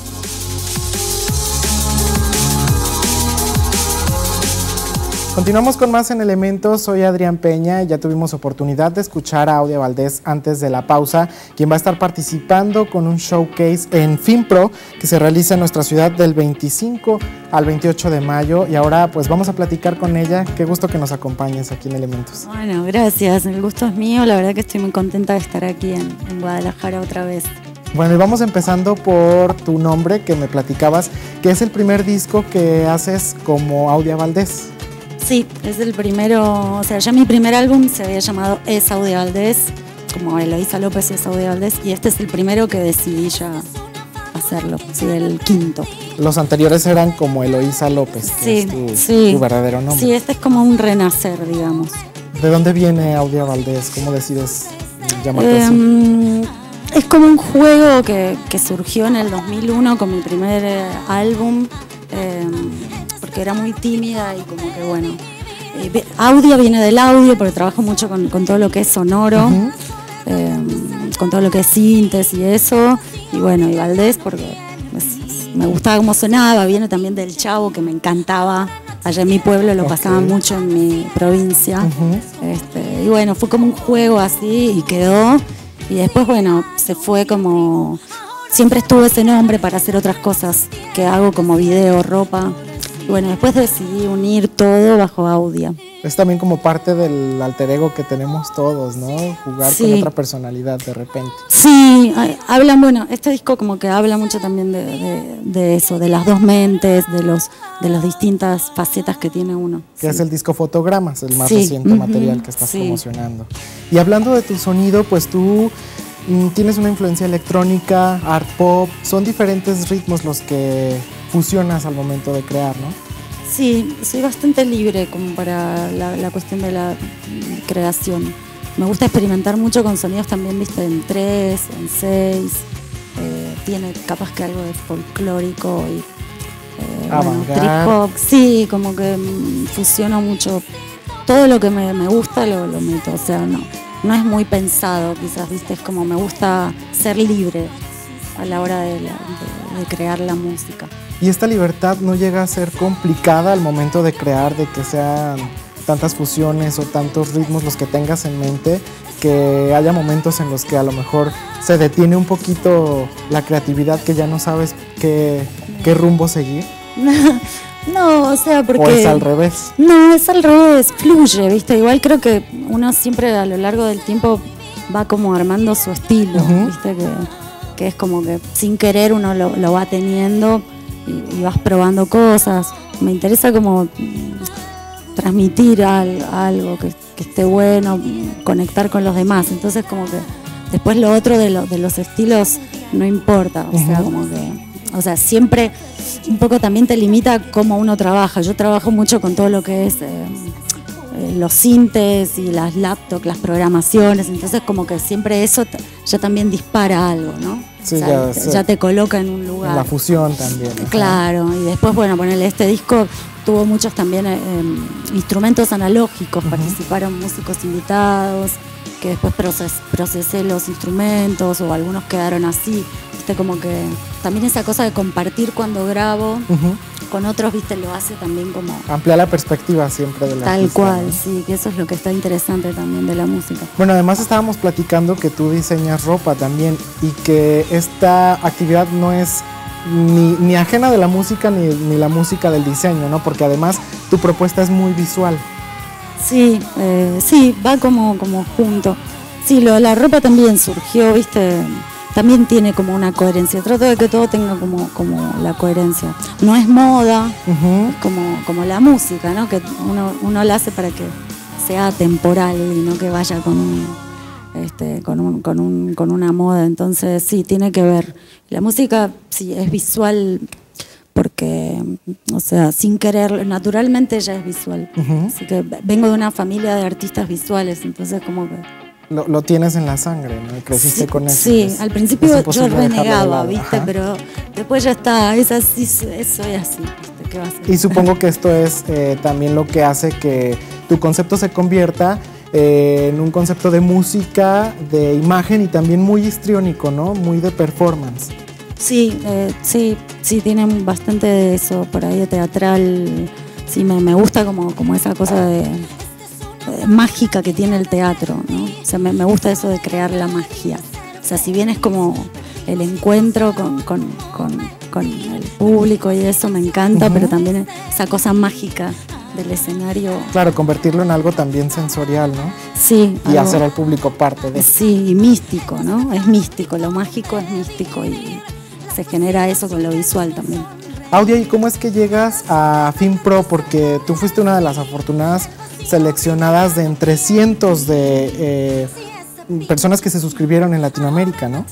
Continuamos con más en Elementos. Soy Adrián Peña y ya tuvimos oportunidad de escuchar a Audia Valdés antes de la pausa, quien va a estar participando con un showcase en FinPro que se realiza en nuestra ciudad del veinticinco al veintiocho de mayo, y ahora pues vamos a platicar con ella. Qué gusto que nos acompañes aquí en Elementos. Bueno, gracias, el gusto es mío, la verdad que estoy muy contenta de estar aquí en, en Guadalajara otra vez. Bueno, y vamos empezando por tu nombre, que me platicabas que es el primer disco que haces como Audia Valdés. Sí, es el primero, o sea, ya mi primer álbum se había llamado Es Audia Valdés, como Eloísa López es Audia Valdés, y este es el primero que decidí ya hacerlo, sí, el quinto. Los anteriores eran como Eloísa López, que sí, es tu, sí. tu verdadero nombre. Sí, este es como un renacer, digamos. ¿De dónde viene Audia Valdés? ¿Cómo decides llamarte eh, así? Es como un juego que, que surgió en el dos mil uno con mi primer eh, álbum, eh, porque era muy tímida y como que bueno, eh, audio viene del audio porque trabajo mucho con, con todo lo que es sonoro, uh-huh. eh, con todo lo que es síntesis y eso, y bueno, y Valdés porque es, me gustaba cómo sonaba, viene también del Chavo que me encantaba, allá en mi pueblo lo okay. pasaba mucho en mi provincia, uh-huh. este, y bueno, fue como un juego así y quedó, y después bueno, se fue como, siempre estuve ese nombre para hacer otras cosas que hago como video, ropa. Bueno, después decidí unir todo bajo Audia. Es también como parte del alter ego que tenemos todos, ¿no? Jugar sí. con otra personalidad de repente. Sí, hablan, bueno, este disco como que habla mucho también de, de, de eso, de las dos mentes, de los de las distintas facetas que tiene uno. Que sí. es el disco Fotogramas, el más sí. reciente uh-huh. material que estás sí. promocionando. Y hablando de tu sonido, pues tú mm, tienes una influencia electrónica, art pop, son diferentes ritmos los que fusionas al momento de crear, ¿no? Sí, soy bastante libre como para la, la cuestión de la creación. Me gusta experimentar mucho con sonidos también, viste, en tres, en seis. Eh, tiene capaz que algo de folclórico y eh, bueno, trip hop. Sí, como que mm, fusiono mucho. Todo lo que me, me gusta lo, lo meto, o sea, no, no es muy pensado quizás, viste, es como me gusta ser libre a la hora de, la, de, de crear la música. ¿Y esta libertad no llega a ser complicada al momento de crear, de que sean tantas fusiones o tantos ritmos los que tengas en mente, que haya momentos en los que a lo mejor se detiene un poquito la creatividad, que ya no sabes qué, qué rumbo seguir? No, o sea, porque... ¿O es al revés? No, es al revés, fluye, ¿viste? Igual creo que uno siempre a lo largo del tiempo va como armando su estilo, uh-huh. ¿viste? Que, que es como que sin querer uno lo, lo va teniendo y, y vas probando cosas. Me interesa como transmitir al, algo que, que esté bueno, conectar con los demás. Entonces como que después lo otro de, lo, de los estilos no importa, o uh-huh. sea, como que... O sea, siempre un poco también te limita cómo uno trabaja. Yo trabajo mucho con todo lo que es eh, eh, los sintes y las laptops, las programaciones. Entonces como que siempre eso t- ya también dispara algo, ¿no? Sí, o sea, ya, te, sí. ya te coloca en un lugar. La fusión también. Ajá. Claro, y después, bueno, ponerle este disco tuvo muchos también eh, instrumentos analógicos. Uh-huh. Participaron músicos invitados, que después proces, procesé los instrumentos o algunos quedaron así. Como que también esa cosa de compartir cuando grabo uh-huh. con otros, viste, lo hace también como... Ampliar la perspectiva siempre de la Tal artista, cual, ¿no? Sí, que eso es lo que está interesante también de la música. Bueno, además estábamos platicando que tú diseñas ropa también y que esta actividad no es ni, ni ajena de la música ni, ni la música del diseño, ¿no? Porque además tu propuesta es muy visual. Sí, eh, sí, va como, como junto. Sí, lo de la ropa también surgió, viste... También tiene como una coherencia. Trato de que todo tenga como, como la coherencia. No es moda, uh-huh. es como, como la música, ¿no? Que uno, uno la hace para que sea temporal y no que vaya con un, este, con, un, con, un, con una moda, entonces sí, tiene que ver. La música sí es visual porque, o sea, sin querer, naturalmente ella es visual. Uh-huh. Así que vengo de una familia de artistas visuales, entonces como que... Lo, lo tienes en la sangre, ¿no? Creciste sí, con eso. Sí, es, al principio yo renegaba, ¿viste? Ajá. Pero después ya está, es así, eso es así, ¿viste? ¿Qué va a ser? Y supongo que esto es eh, también lo que hace que tu concepto se convierta eh, en un concepto de música, de imagen y también muy histriónico, ¿no? Muy de performance. Sí, eh, sí, sí, tienen bastante de eso, por ahí de teatral. Sí, me, me gusta como, como esa cosa de... mágica que tiene el teatro, ¿no? O sea, me, me gusta eso de crear la magia. O sea, si bien es como el encuentro con, con, con, con el público y eso me encanta, uh-huh. pero también esa cosa mágica del escenario. Claro, convertirlo en algo también sensorial, ¿no? Sí. Y algo, hacer al público parte de... Sí, y místico, ¿no? Es místico, lo mágico es místico y se genera eso con lo visual también. Audia, ¿y cómo es que llegas a FilmPro? Porque tú fuiste una de las afortunadas seleccionadas de entre cientos de eh, personas que se suscribieron en Latinoamérica, ¿no?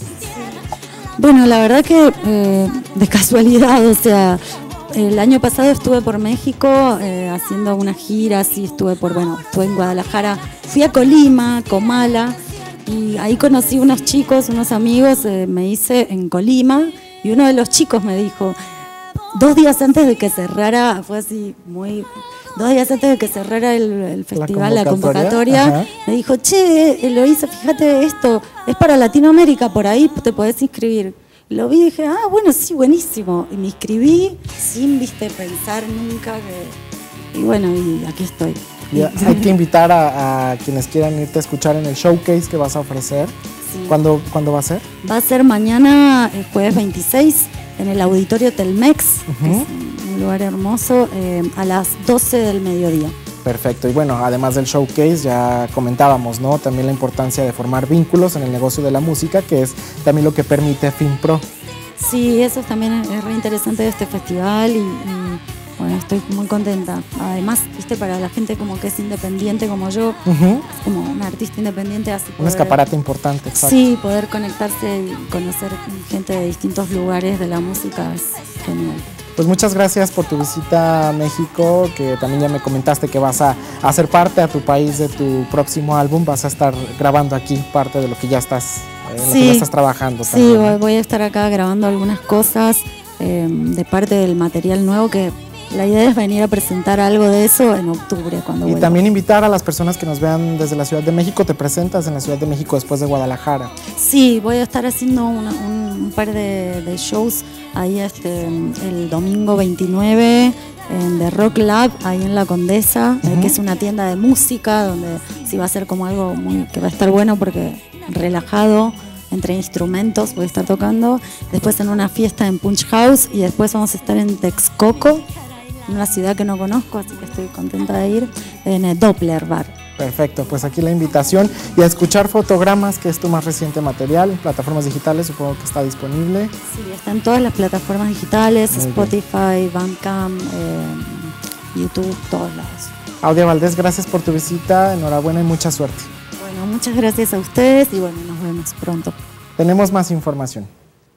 Bueno, la verdad que eh, de casualidad, o sea, el año pasado estuve por México eh, haciendo una gira, así estuve por, bueno, estuve en Guadalajara, fui a Colima, Comala, y ahí conocí unos chicos, unos amigos, eh, me hice en Colima, y uno de los chicos me dijo, dos días antes de que cerrara, fue así muy... Dos días antes de que cerrara el, el festival, la convocatoria, la convocatoria me dijo, che, lo hice, fíjate esto, es para Latinoamérica, por ahí te podés inscribir. Lo vi y dije, ah, bueno, sí, buenísimo. Y me inscribí sin, viste, pensar nunca que... Y bueno, y aquí estoy. Y hay que invitar a, a quienes quieran irte a escuchar en el showcase que vas a ofrecer. Sí. ¿Cuándo, ¿Cuándo va a ser? Va a ser mañana, el jueves veintiséis, en el Auditorio Telmex, uh-huh. que es un lugar hermoso, eh, a las doce del mediodía. Perfecto, y bueno, además del showcase ya comentábamos, ¿no? También la importancia de formar vínculos en el negocio de la música, que es también lo que permite FilmPro. Sí, eso también es re interesante de este festival y, y bueno, estoy muy contenta. Además, viste, para la gente como que es independiente como yo, uh-huh. como una artista independiente, así un escaparate importante, exacto. Sí, poder conectarse y conocer gente de distintos lugares de la música es genial. Pues muchas gracias por tu visita a México, que también ya me comentaste que vas a hacer parte a tu país de tu próximo álbum, vas a estar grabando aquí parte de lo que ya estás, eh, en sí, lo que ya estás trabajando. Sí, también, ¿no? Voy a estar acá grabando algunas cosas eh, de parte del material nuevo, que la idea es venir a presentar algo de eso en octubre cuando Y vuelva. También invitar a las personas que nos vean desde la Ciudad de México. Te presentas en la Ciudad de México después de Guadalajara. Sí, voy a estar haciendo una, un, un par de, de shows ahí este, el domingo veintinueve en The Rock Lab, ahí en La Condesa, uh-huh. eh, que es una tienda de música donde sí va a ser como algo muy, que va a estar bueno porque relajado, entre instrumentos voy a estar tocando. Después en una fiesta en Punch House y después vamos a estar en Texcoco, una ciudad que no conozco, así que estoy contenta de ir, en el Doppler Bar. Perfecto, pues aquí la invitación y a escuchar Fotogramas, que es tu más reciente material, plataformas digitales, supongo que está disponible. Sí, está en todas las plataformas digitales, Muy Spotify, bien. Bandcamp, eh, YouTube, todos lados. Audia Valdés, gracias por tu visita, enhorabuena y mucha suerte. Bueno, muchas gracias a ustedes y bueno, nos vemos pronto. Tenemos más información.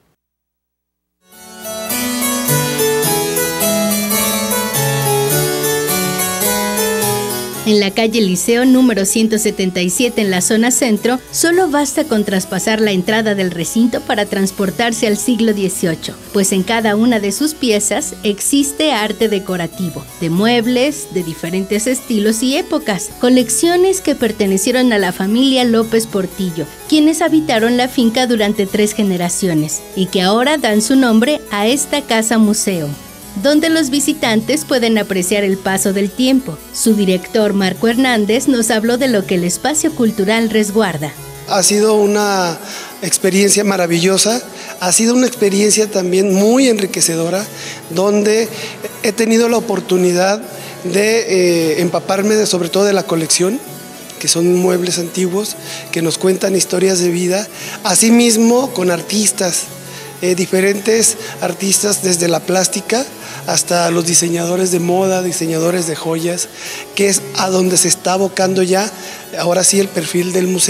En la calle Liceo número ciento setenta y siete en la zona centro, solo basta con traspasar la entrada del recinto para transportarse al siglo dieciocho, pues en cada una de sus piezas existe arte decorativo, de muebles, de diferentes estilos y épocas, colecciones que pertenecieron a la familia López Portillo, quienes habitaron la finca durante tres generaciones y que ahora dan su nombre a esta casa museo, donde los visitantes pueden apreciar el paso del tiempo. Su director, Marco Hernández, nos habló de lo que el espacio cultural resguarda. Ha sido una experiencia maravillosa, ha sido una experiencia también muy enriquecedora, donde he tenido la oportunidad de eh, empaparme de, sobre todo de la colección, que son muebles antiguos, que nos cuentan historias de vida, asimismo con artistas, eh, diferentes artistas desde la plástica, hasta los diseñadores de moda, diseñadores de joyas, que es a donde se está abocando ya, ahora sí, el perfil del museo,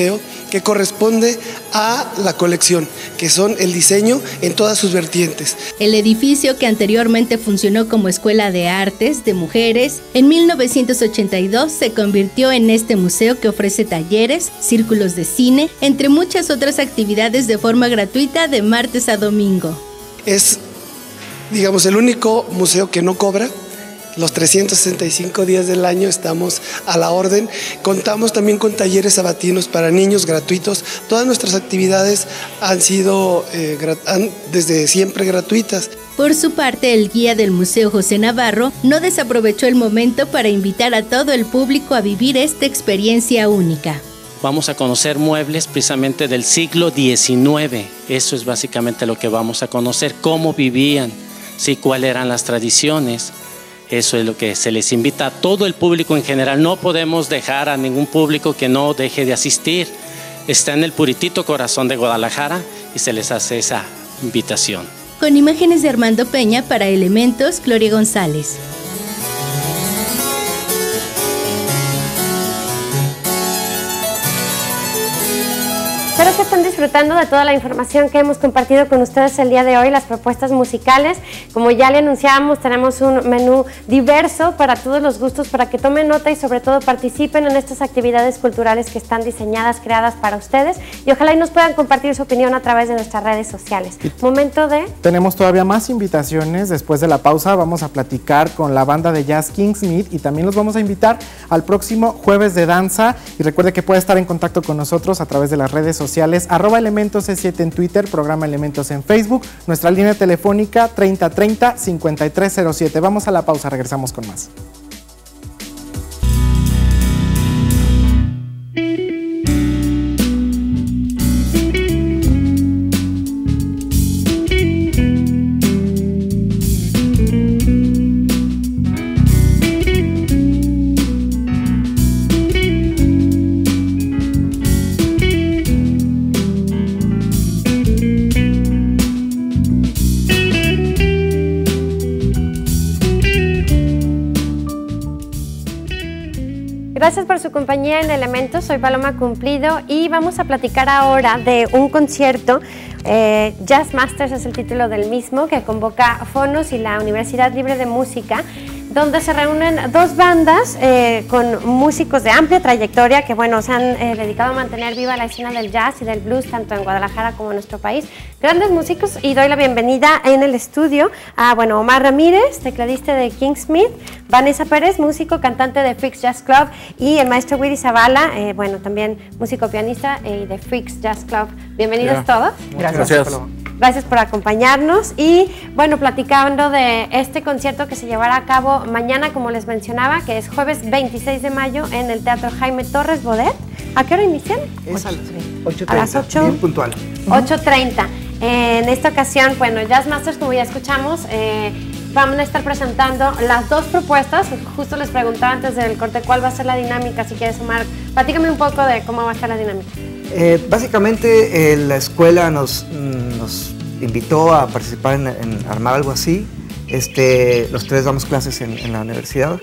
que corresponde a la colección, que son el diseño en todas sus vertientes. El edificio, que anteriormente funcionó como escuela de artes de mujeres, en mil novecientos ochenta y dos se convirtió en este museo que ofrece talleres, círculos de cine, entre muchas otras actividades de forma gratuita de martes a domingo. Es, digamos, el único museo que no cobra. Los trescientos sesenta y cinco días del año estamos a la orden. Contamos también con talleres sabatinos para niños gratuitos. Todas nuestras actividades han sido eh, han, desde siempre gratuitas. Por su parte, el guía del Museo José Navarro no desaprovechó el momento para invitar a todo el público a vivir esta experiencia única. Vamos a conocer muebles precisamente del siglo diecinueve. Eso es básicamente lo que vamos a conocer, cómo vivían, ¿sí? Cuáles eran las tradiciones. Eso es lo que se les invita a todo el público en general. No podemos dejar a ningún público que no deje de asistir. Está en el puritito corazón de Guadalajara y se les hace esa invitación. Con imágenes de Armando Peña para Elementos, Gloria González. Espero que estén disfrutando de toda la información que hemos compartido con ustedes el día de hoy, las propuestas musicales. Como ya le anunciábamos, tenemos un menú diverso para todos los gustos, para que tomen nota y sobre todo participen en estas actividades culturales que están diseñadas, creadas para ustedes, y ojalá y nos puedan compartir su opinión a través de nuestras redes sociales. Momento de... Tenemos todavía más invitaciones. Después de la pausa vamos a platicar con la banda de jazz Kingsmith y también los vamos a invitar al próximo Jueves de Danza. Y recuerde que puede estar en contacto con nosotros a través de las redes sociales. sociales, arroba Elementos C siete en Twitter, programa Elementos en Facebook, nuestra línea telefónica treinta treinta, cincuenta y tres cero siete. Vamos a la pausa, regresamos con más. Gracias por su compañía en Elementos, soy Paloma Cumplido y vamos a platicar ahora de un concierto, eh, Jazz Masters es el título del mismo, que convoca Fonos y la Universidad Libre de Música, donde se reúnen dos bandas eh, con músicos de amplia trayectoria que bueno, se han eh, dedicado a mantener viva la escena del jazz y del blues tanto en Guadalajara como en nuestro país. Grandes músicos, y doy la bienvenida en el estudio a bueno, Omar Ramírez, tecladista de Kingsmith, Vanessa Pérez, músico, cantante de Freaks Jazz Club, y el maestro Willy Zavala, eh, bueno, también músico pianista eh, de Freaks Jazz Club. Bienvenidos yeah. todos. Gracias. Gracias. Gracias por acompañarnos y bueno, platicando de este concierto que se llevará a cabo mañana, como les mencionaba, que es jueves veintiséis de mayo en el Teatro Jaime Torres Bodet. ¿A qué hora inician? Es a las ocho treinta, a las ocho, bien puntual. ocho treinta. En esta ocasión, bueno, Jazz Masters, como ya escuchamos, eh, van a estar presentando las dos propuestas. Justo les preguntaba antes del corte cuál va a ser la dinámica, si quieres, Omar. Platícame un poco de cómo va a estar la dinámica. Eh, básicamente eh, la escuela nos, nos invitó a participar en, en armar algo así. Este, los tres damos clases en, en la universidad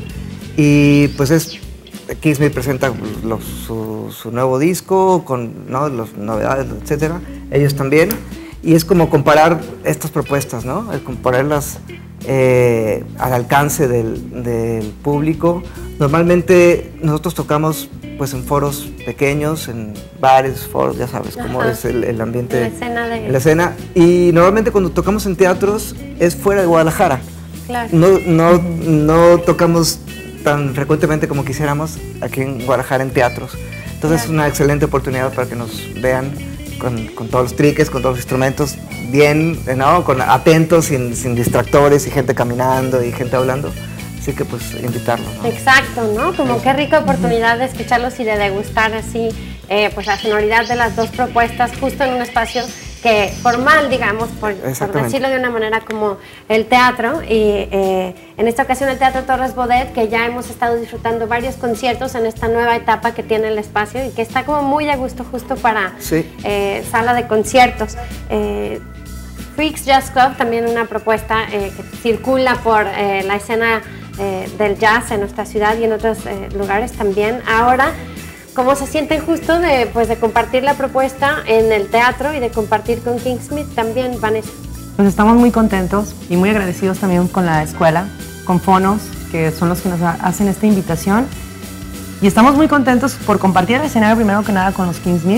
y pues es, Kingsmith presenta los, su, su nuevo disco con ¿no? las novedades, etcétera. Ellos también. Y es como comparar estas propuestas, ¿no? El compararlas eh, al alcance del, del público. Normalmente nosotros tocamos pues en foros pequeños, en bares, foros, ya sabes cómo Ajá. es el, el ambiente, la escena de... en la escena. Y normalmente cuando tocamos en teatros es fuera de Guadalajara. Claro. No, no, no tocamos tan frecuentemente como quisiéramos aquí en Guadalajara en teatros. Entonces claro. es una excelente oportunidad para que nos vean con, con todos los triques, con todos los instrumentos, bien, ¿no? Con, atentos, sin, sin distractores y gente caminando y gente hablando. Así que pues invitarlos, ¿no? Exacto, ¿no? Como qué rica oportunidad de escucharlos y de degustar así eh, pues la sonoridad de las dos propuestas justo en un espacio que formal, digamos, por, por decirlo de una manera como el teatro. Y eh, en esta ocasión el Teatro Torres Bodet, que ya hemos estado disfrutando varios conciertos en esta nueva etapa que tiene el espacio y que está como muy a gusto justo para sí. eh, sala de conciertos. Eh, Freaks Jazz Club, también una propuesta eh, que circula por eh, la escena Eh, del jazz en nuestra ciudad y en otros eh, lugares también. Ahora ¿Cómo se sienten justo de, pues, de compartir la propuesta en el teatro y de compartir con Kingsmith también, Vanessa? Pues estamos muy contentos y muy agradecidos también con la escuela, con Fonos, que son los que nos hacen esta invitación. Y estamos muy contentos por compartir el escenario primero que nada con los Kingsmith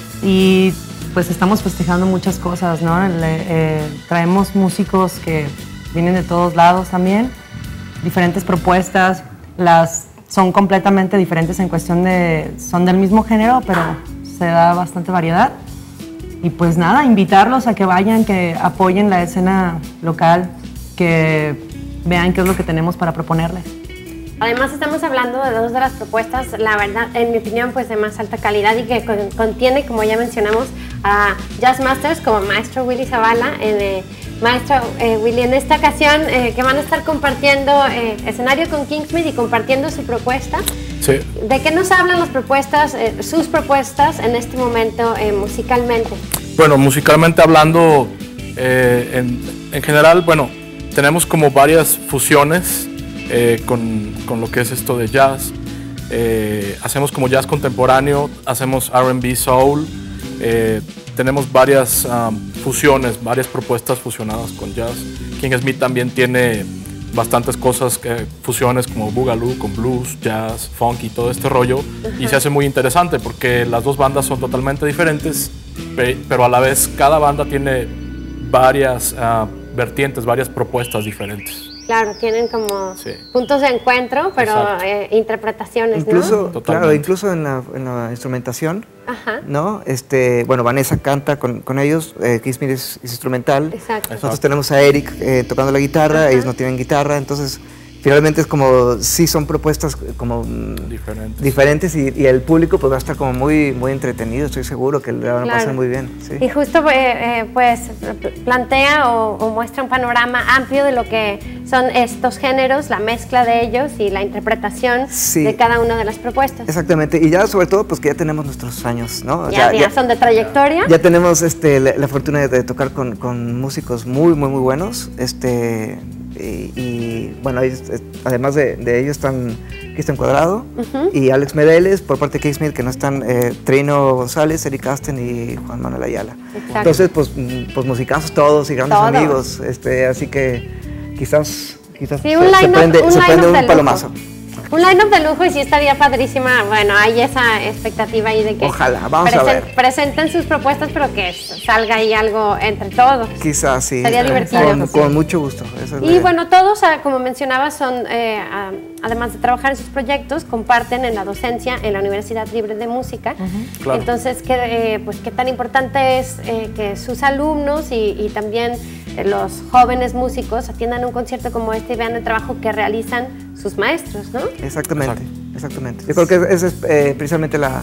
y pues estamos festejando muchas cosas, ¿no? Le, eh, traemos músicos que vienen de todos lados también, diferentes propuestas, las son completamente diferentes en cuestión de, son del mismo género, pero se da bastante variedad. Y pues nada, invitarlos a que vayan, que apoyen la escena local, que vean qué es lo que tenemos para proponerles. Además estamos hablando de dos de las propuestas, la verdad, en mi opinión, pues de más alta calidad y que con, contiene, como ya mencionamos, a Jazz Masters como maestro Willy Zavala, en, eh, maestro eh, Willy, en esta ocasión eh, que van a estar compartiendo eh, escenario con Kingsmith y compartiendo su propuesta. Sí. ¿De qué nos hablan las propuestas, eh, sus propuestas en este momento eh, musicalmente? Bueno, musicalmente hablando, eh, en, en general, bueno, tenemos como varias fusiones eh, con, con lo que es esto de jazz. Eh, hacemos como jazz contemporáneo, hacemos R and B soul, eh, tenemos varias um, fusiones, varias propuestas fusionadas con jazz. Kingsmith también tiene bastantes cosas, eh, fusiones como boogaloo con blues, jazz, funk y todo este rollo. Uh-huh. Y se hace muy interesante porque las dos bandas son totalmente diferentes, pero a la vez cada banda tiene varias uh, vertientes, varias propuestas diferentes. Claro, tienen como sí. puntos de encuentro, pero eh, interpretaciones, incluso, ¿no? Claro, incluso en la, en la instrumentación, Ajá. ¿no? Este, bueno, Vanessa canta con, con ellos, eh, Kingsmith es, es instrumental. Exacto. Nosotros tenemos a Eric eh, tocando la guitarra, Ajá. ellos no tienen guitarra, entonces finalmente es como, sí son propuestas como diferentes, diferentes y, y el público pues va a estar como muy, muy entretenido, estoy seguro que le van a claro. pasar muy bien. ¿Sí? Y justo eh, eh, pues plantea o, o muestra un panorama amplio de lo que son estos géneros, la mezcla de ellos y la interpretación sí. de cada una de las propuestas. Exactamente, y ya sobre todo pues que ya tenemos nuestros años, ¿no? O ya, sea, ya, ya son de trayectoria. Ya tenemos este, la, la fortuna de, de tocar con, con músicos muy, muy, muy buenos, este... Y, y bueno, además de, de ellos están Cristian Cuadrado uh-huh. y Alex Medeles, por parte de Kingsmith, que no están eh, Trino González, Eric Asten y Juan Manuel Ayala. Exacto. Entonces, pues, pues musicazos todos y grandes todos. amigos, este, así que quizás, quizás sí, se, un se prende un, se prende un palomazo. Un line-up de lujo y sí estaría padrísima. Bueno, hay esa expectativa ahí de que Ojalá, vamos presen a ver. presenten sus propuestas, pero que salga ahí algo entre todos. Quizás sí. Sería divertido. Con, con mucho gusto. Eso es y de... bueno, todos, como mencionaba, son, eh, además de trabajar en sus proyectos, comparten en la docencia en la Universidad Libre de Música. Uh-huh. Claro. Entonces, ¿qué, eh, pues, qué tan importante es eh, que sus alumnos y, y también eh, los jóvenes músicos atiendan un concierto como este y vean el trabajo que realizan sus maestros, ¿no? Exactamente, Exacto. exactamente. Yo creo que ese es eh, precisamente la,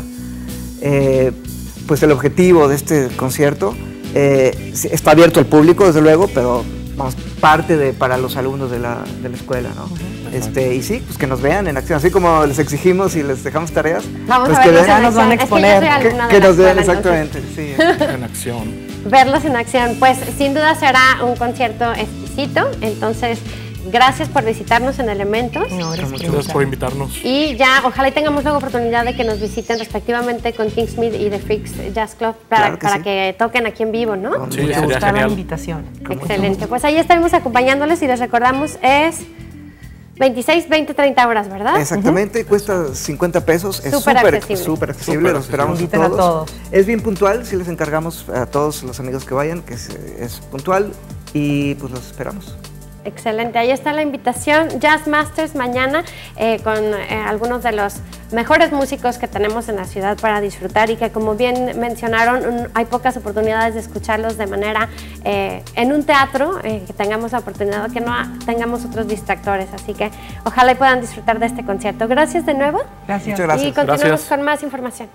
eh, pues el objetivo de este concierto. Eh, está abierto al público, desde luego, pero vamos, parte de para los alumnos de la, de la escuela, ¿no? Uh-huh. este, y sí, pues que nos vean en acción, así como les exigimos y les dejamos tareas. Vamos pues a ver, que vean, nos van a exponer. Es que, que, que nos vean, exactamente, sí. En acción. Verlos en acción, pues sin duda será un concierto exquisito, entonces... Gracias por visitarnos en Elementos. No, gracias por invitarnos. Y ya, ojalá y tengamos luego oportunidad de que nos visiten respectivamente con Kingsmith y The Freaks Jazz Club para, claro que, para sí. que toquen aquí en vivo, ¿no? Sí, me gusta la invitación. Excelente. Pues ahí estaremos acompañándoles y les recordamos es veintiséis, veinte, treinta horas, ¿verdad? Exactamente, uh-huh. cuesta cincuenta pesos. Es súper accesible. Súper accesible, los esperamos a todos. a todos. Es bien puntual, si les encargamos a todos los amigos que vayan, que es, es puntual y pues los esperamos. Excelente, ahí está la invitación. Jazz Masters mañana eh, con eh, algunos de los mejores músicos que tenemos en la ciudad para disfrutar y que, como bien mencionaron, un, hay pocas oportunidades de escucharlos de manera eh, en un teatro, eh, que tengamos la oportunidad, que no tengamos otros distractores, así que ojalá y puedan disfrutar de este concierto. Gracias de nuevo. Gracias. Muchas gracias. Y continuamos gracias. con más información.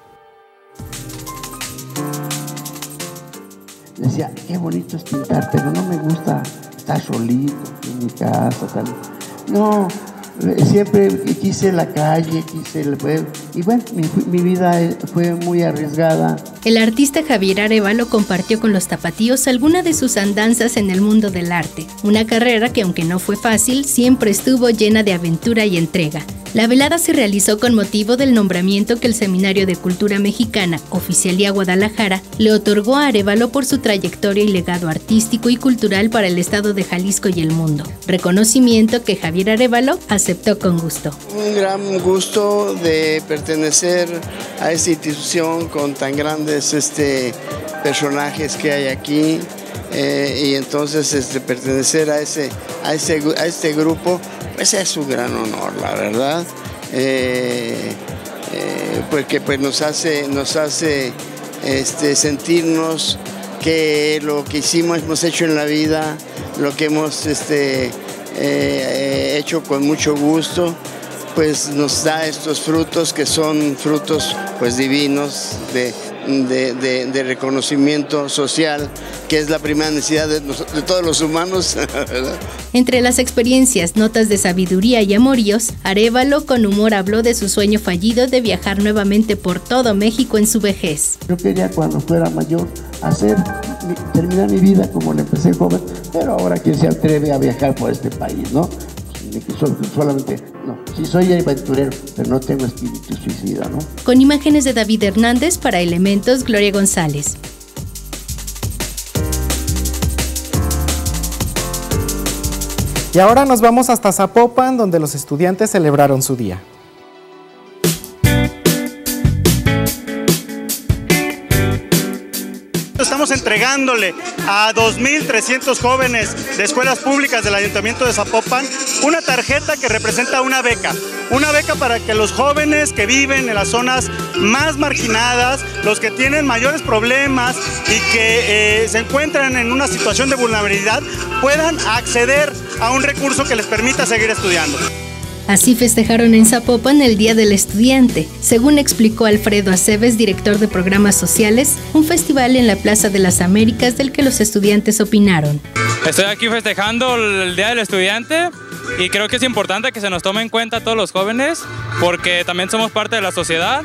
Decía, qué bonito es pintar, pero no me gusta estar solito en mi casa, tal. No, siempre quise la calle, quise el pueblo, y bueno, mi, mi vida fue muy arriesgada. El artista Javier Arévalo compartió con los tapatíos algunas de sus andanzas en el mundo del arte, una carrera que aunque no fue fácil, siempre estuvo llena de aventura y entrega. La velada se realizó con motivo del nombramiento que el Seminario de Cultura Mexicana, Oficialía Guadalajara, le otorgó a Arévalo por su trayectoria y legado artístico y cultural para el estado de Jalisco y el mundo. Reconocimiento que Javier Arévalo aceptó con gusto. Un gran gusto de pertenecer a esta institución con tan grandes este, personajes que hay aquí eh, y entonces este, pertenecer a, ese, a, ese, a este grupo. Pues es un gran honor, la verdad, eh, eh, porque pues nos hace, nos hace este, sentirnos que lo que hicimos, hemos hecho en la vida, lo que hemos este, eh, hecho con mucho gusto, pues nos da estos frutos que son frutos pues divinos de, de, de, de reconocimiento social, que es la primera necesidad de, de todos los humanos, ¿verdad? Entre las experiencias, notas de sabiduría y amoríos, Arévalo con humor habló de su sueño fallido de viajar nuevamente por todo México en su vejez. Yo quería cuando fuera mayor hacer, terminar mi vida como la empecé joven, pero ahora quién se atreve a viajar por este país, ¿no? Solamente, no, sí soy aventurero, pero no tengo espíritu suicida, ¿no? Con imágenes de David Hernández para Elementos, Gloria González. Y ahora nos vamos hasta Zapopan, donde los estudiantes celebraron su día. Estamos entregándole a dos mil trescientos jóvenes de escuelas públicas del Ayuntamiento de Zapopan una tarjeta que representa una beca. Una beca para que los jóvenes que viven en las zonas más marginadas, los que tienen mayores problemas y que eh, se encuentran en una situación de vulnerabilidad, puedan acceder a un recurso que les permita seguir estudiando. Así festejaron en Zapopan el Día del Estudiante, según explicó Alfredo Aceves, director de Programas Sociales, un festival en la Plaza de las Américas del que los estudiantes opinaron. Estoy aquí festejando el Día del Estudiante y creo que es importante que se nos tome en cuenta a todos los jóvenes porque también somos parte de la sociedad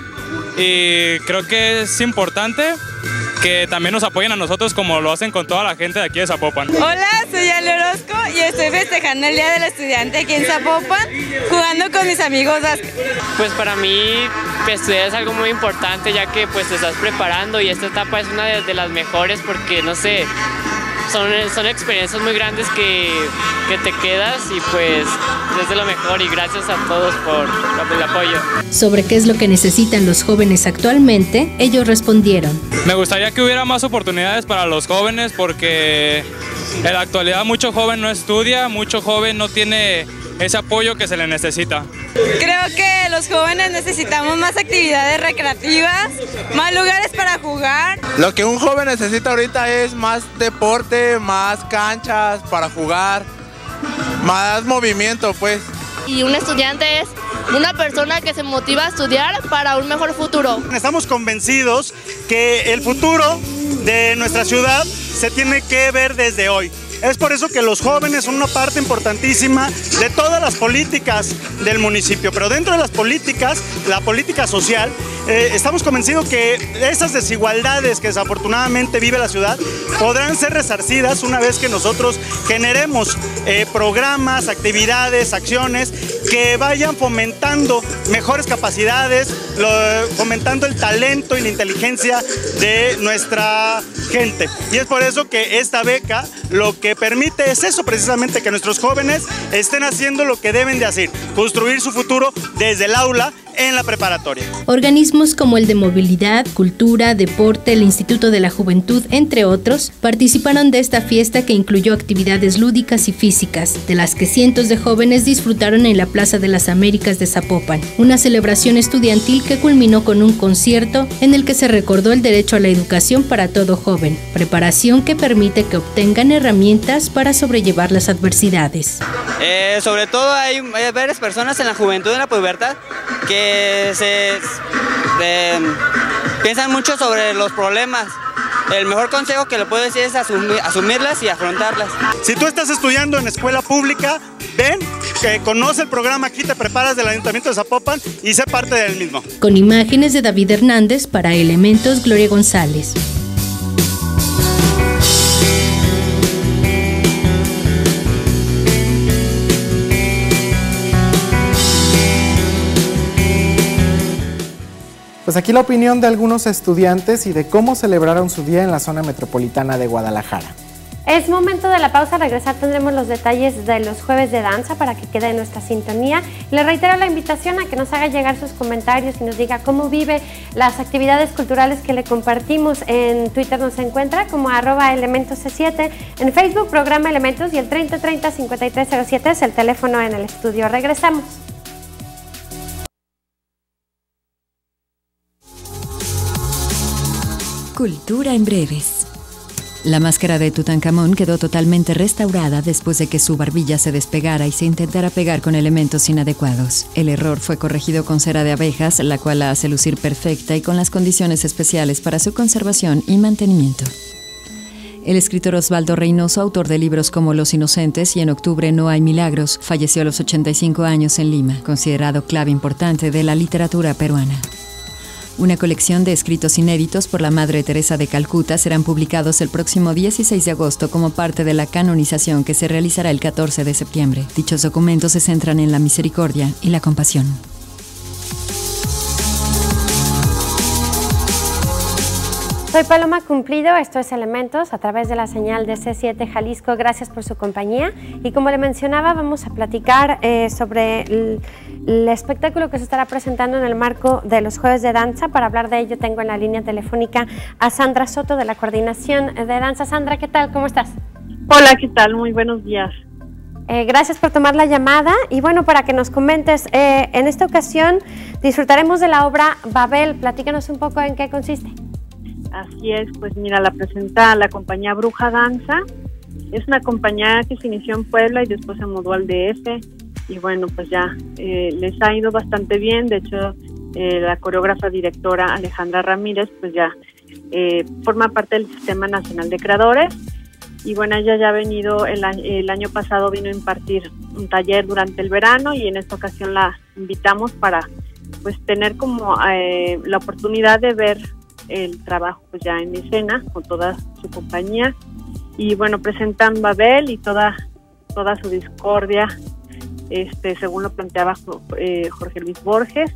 y creo que es importante que también nos apoyen a nosotros como lo hacen con toda la gente de aquí de Zapopan. Hola, soy Ale Orozco y estoy festejando el Día del Estudiante aquí en Zapopan, jugando con mis amigos. Pues para mí estudiar es algo muy importante ya que pues te estás preparando y esta etapa es una de, de las mejores porque no sé, son, son experiencias muy grandes que, que te quedas y pues es de lo mejor y gracias a todos por el apoyo. Sobre qué es lo que necesitan los jóvenes actualmente, ellos respondieron. Me gustaría que hubiera más oportunidades para los jóvenes porque en la actualidad mucho joven no estudia, mucho joven no tiene ese apoyo que se le necesita. Creo que los jóvenes necesitamos más actividades recreativas, más lugares para jugar. Lo que un joven necesita ahorita es más deporte, más canchas para jugar, más movimiento pues. Y un estudiante es una persona que se motiva a estudiar para un mejor futuro. Estamos convencidos que el futuro de nuestra ciudad se tiene que ver desde hoy. Es por eso que los jóvenes son una parte importantísima de todas las políticas del municipio, pero dentro de las políticas, la política social, eh, estamos convencidos que esas desigualdades que desafortunadamente vive la ciudad podrán ser resarcidas una vez que nosotros generemos eh, programas, actividades, acciones que vayan fomentando mejores capacidades, lo, fomentando el talento y la inteligencia de nuestra gente. Y es por eso que esta beca lo que permite es eso precisamente, que nuestros jóvenes estén haciendo lo que deben de hacer, construir su futuro desde el aula en la preparatoria. Organismos como el de Movilidad, Cultura, Deporte, el Instituto de la Juventud, entre otros, participaron de esta fiesta que incluyó actividades lúdicas y físicas, de las que cientos de jóvenes disfrutaron en la Plaza de las Américas de Zapopan, una celebración estudiantil que culminó con un concierto en el que se recordó el derecho a la educación para todo joven, preparación que permite que obtengan herramientas para sobrellevar las adversidades. Eh, sobre todo hay, hay varias personas en la juventud, en la pubertad, que se eh, piensan mucho sobre los problemas. El mejor consejo que le puedo decir es asumir, asumirlas y afrontarlas. Si tú estás estudiando en escuela pública, ven que conoce el programa Aquí te preparas del Ayuntamiento de Zapopan y sé parte del mismo. Con imágenes de David Hernández para Elementos, Gloria González. Pues aquí la opinión de algunos estudiantes y de cómo celebraron su día en la zona metropolitana de Guadalajara. Es momento de la pausa, al regresar tendremos los detalles de los jueves de danza para que quede en nuestra sintonía. Le reitero la invitación a que nos haga llegar sus comentarios y nos diga cómo vive las actividades culturales que le compartimos. En Twitter nos encuentra como arroba elementos C siete, en Facebook programa Elementos y el treinta treinta cincuenta y tres cero siete es el teléfono en el estudio. Regresamos. Cultura en breves. La máscara de Tutankamón quedó totalmente restaurada después de que su barbilla se despegara y se intentara pegar con elementos inadecuados. El error fue corregido con cera de abejas, la cual la hace lucir perfecta y con las condiciones especiales para su conservación y mantenimiento. El escritor Osvaldo Reynoso, autor de libros como Los Inocentes y En octubre no hay milagros, falleció a los ochenta y cinco años en Lima, considerado clave importante de la literatura peruana. Una colección de escritos inéditos por la Madre Teresa de Calcuta serán publicados el próximo dieciséis de agosto como parte de la canonización que se realizará el catorce de septiembre. Dichos documentos se centran en la misericordia y la compasión. Soy Paloma Cumplido, esto es Elementos a través de la señal de C siete Jalisco. Gracias por su compañía y como le mencionaba vamos a platicar eh, sobre el, el espectáculo que se estará presentando en el marco de los Jueves de Danza. Para hablar de ello tengo en la línea telefónica a Sandra Soto de la Coordinación de Danza. Sandra, ¿qué tal? ¿Cómo estás? Hola, ¿qué tal? Muy buenos días. Eh, gracias por tomar la llamada y bueno, para que nos comentes, eh, en esta ocasión disfrutaremos de la obra Babel. Platícanos un poco en qué consiste. Así es, pues mira, la presenta la compañía Bruja Danza. Es una compañía que se inició en Puebla y después se mudó al D F. Y bueno, pues ya eh, les ha ido bastante bien. De hecho, eh, la coreógrafa directora Alejandra Ramírez, pues ya eh, forma parte del Sistema Nacional de Creadores. Y bueno, ella ya ha venido, el, el año pasado vino a impartir un taller durante el verano y en esta ocasión la invitamos para pues tener como eh, la oportunidad de ver el trabajo pues ya en escena con toda su compañía y bueno, presentan Babel y toda toda su discordia, este según lo planteaba eh, Jorge Luis Borges,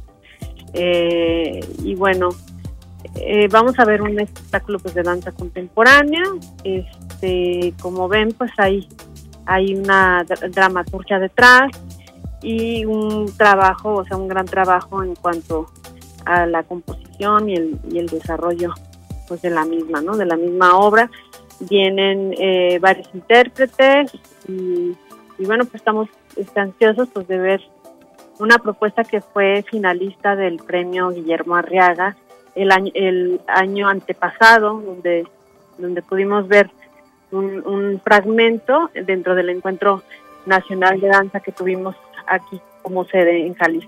eh, y bueno, eh, vamos a ver un espectáculo pues de danza contemporánea. Este como ven, pues hay hay una dramaturgia detrás y un trabajo, o sea, un gran trabajo en cuanto a la composición y el, y el desarrollo pues de la misma, ¿no? De la misma obra. Vienen eh, varios intérpretes y, y bueno, pues estamos ansiosos pues de ver una propuesta que fue finalista del premio Guillermo Arriaga el año, el año antepasado, donde, donde pudimos ver un, un fragmento dentro del Encuentro Nacional de Danza que tuvimos aquí como sede en Jalisco.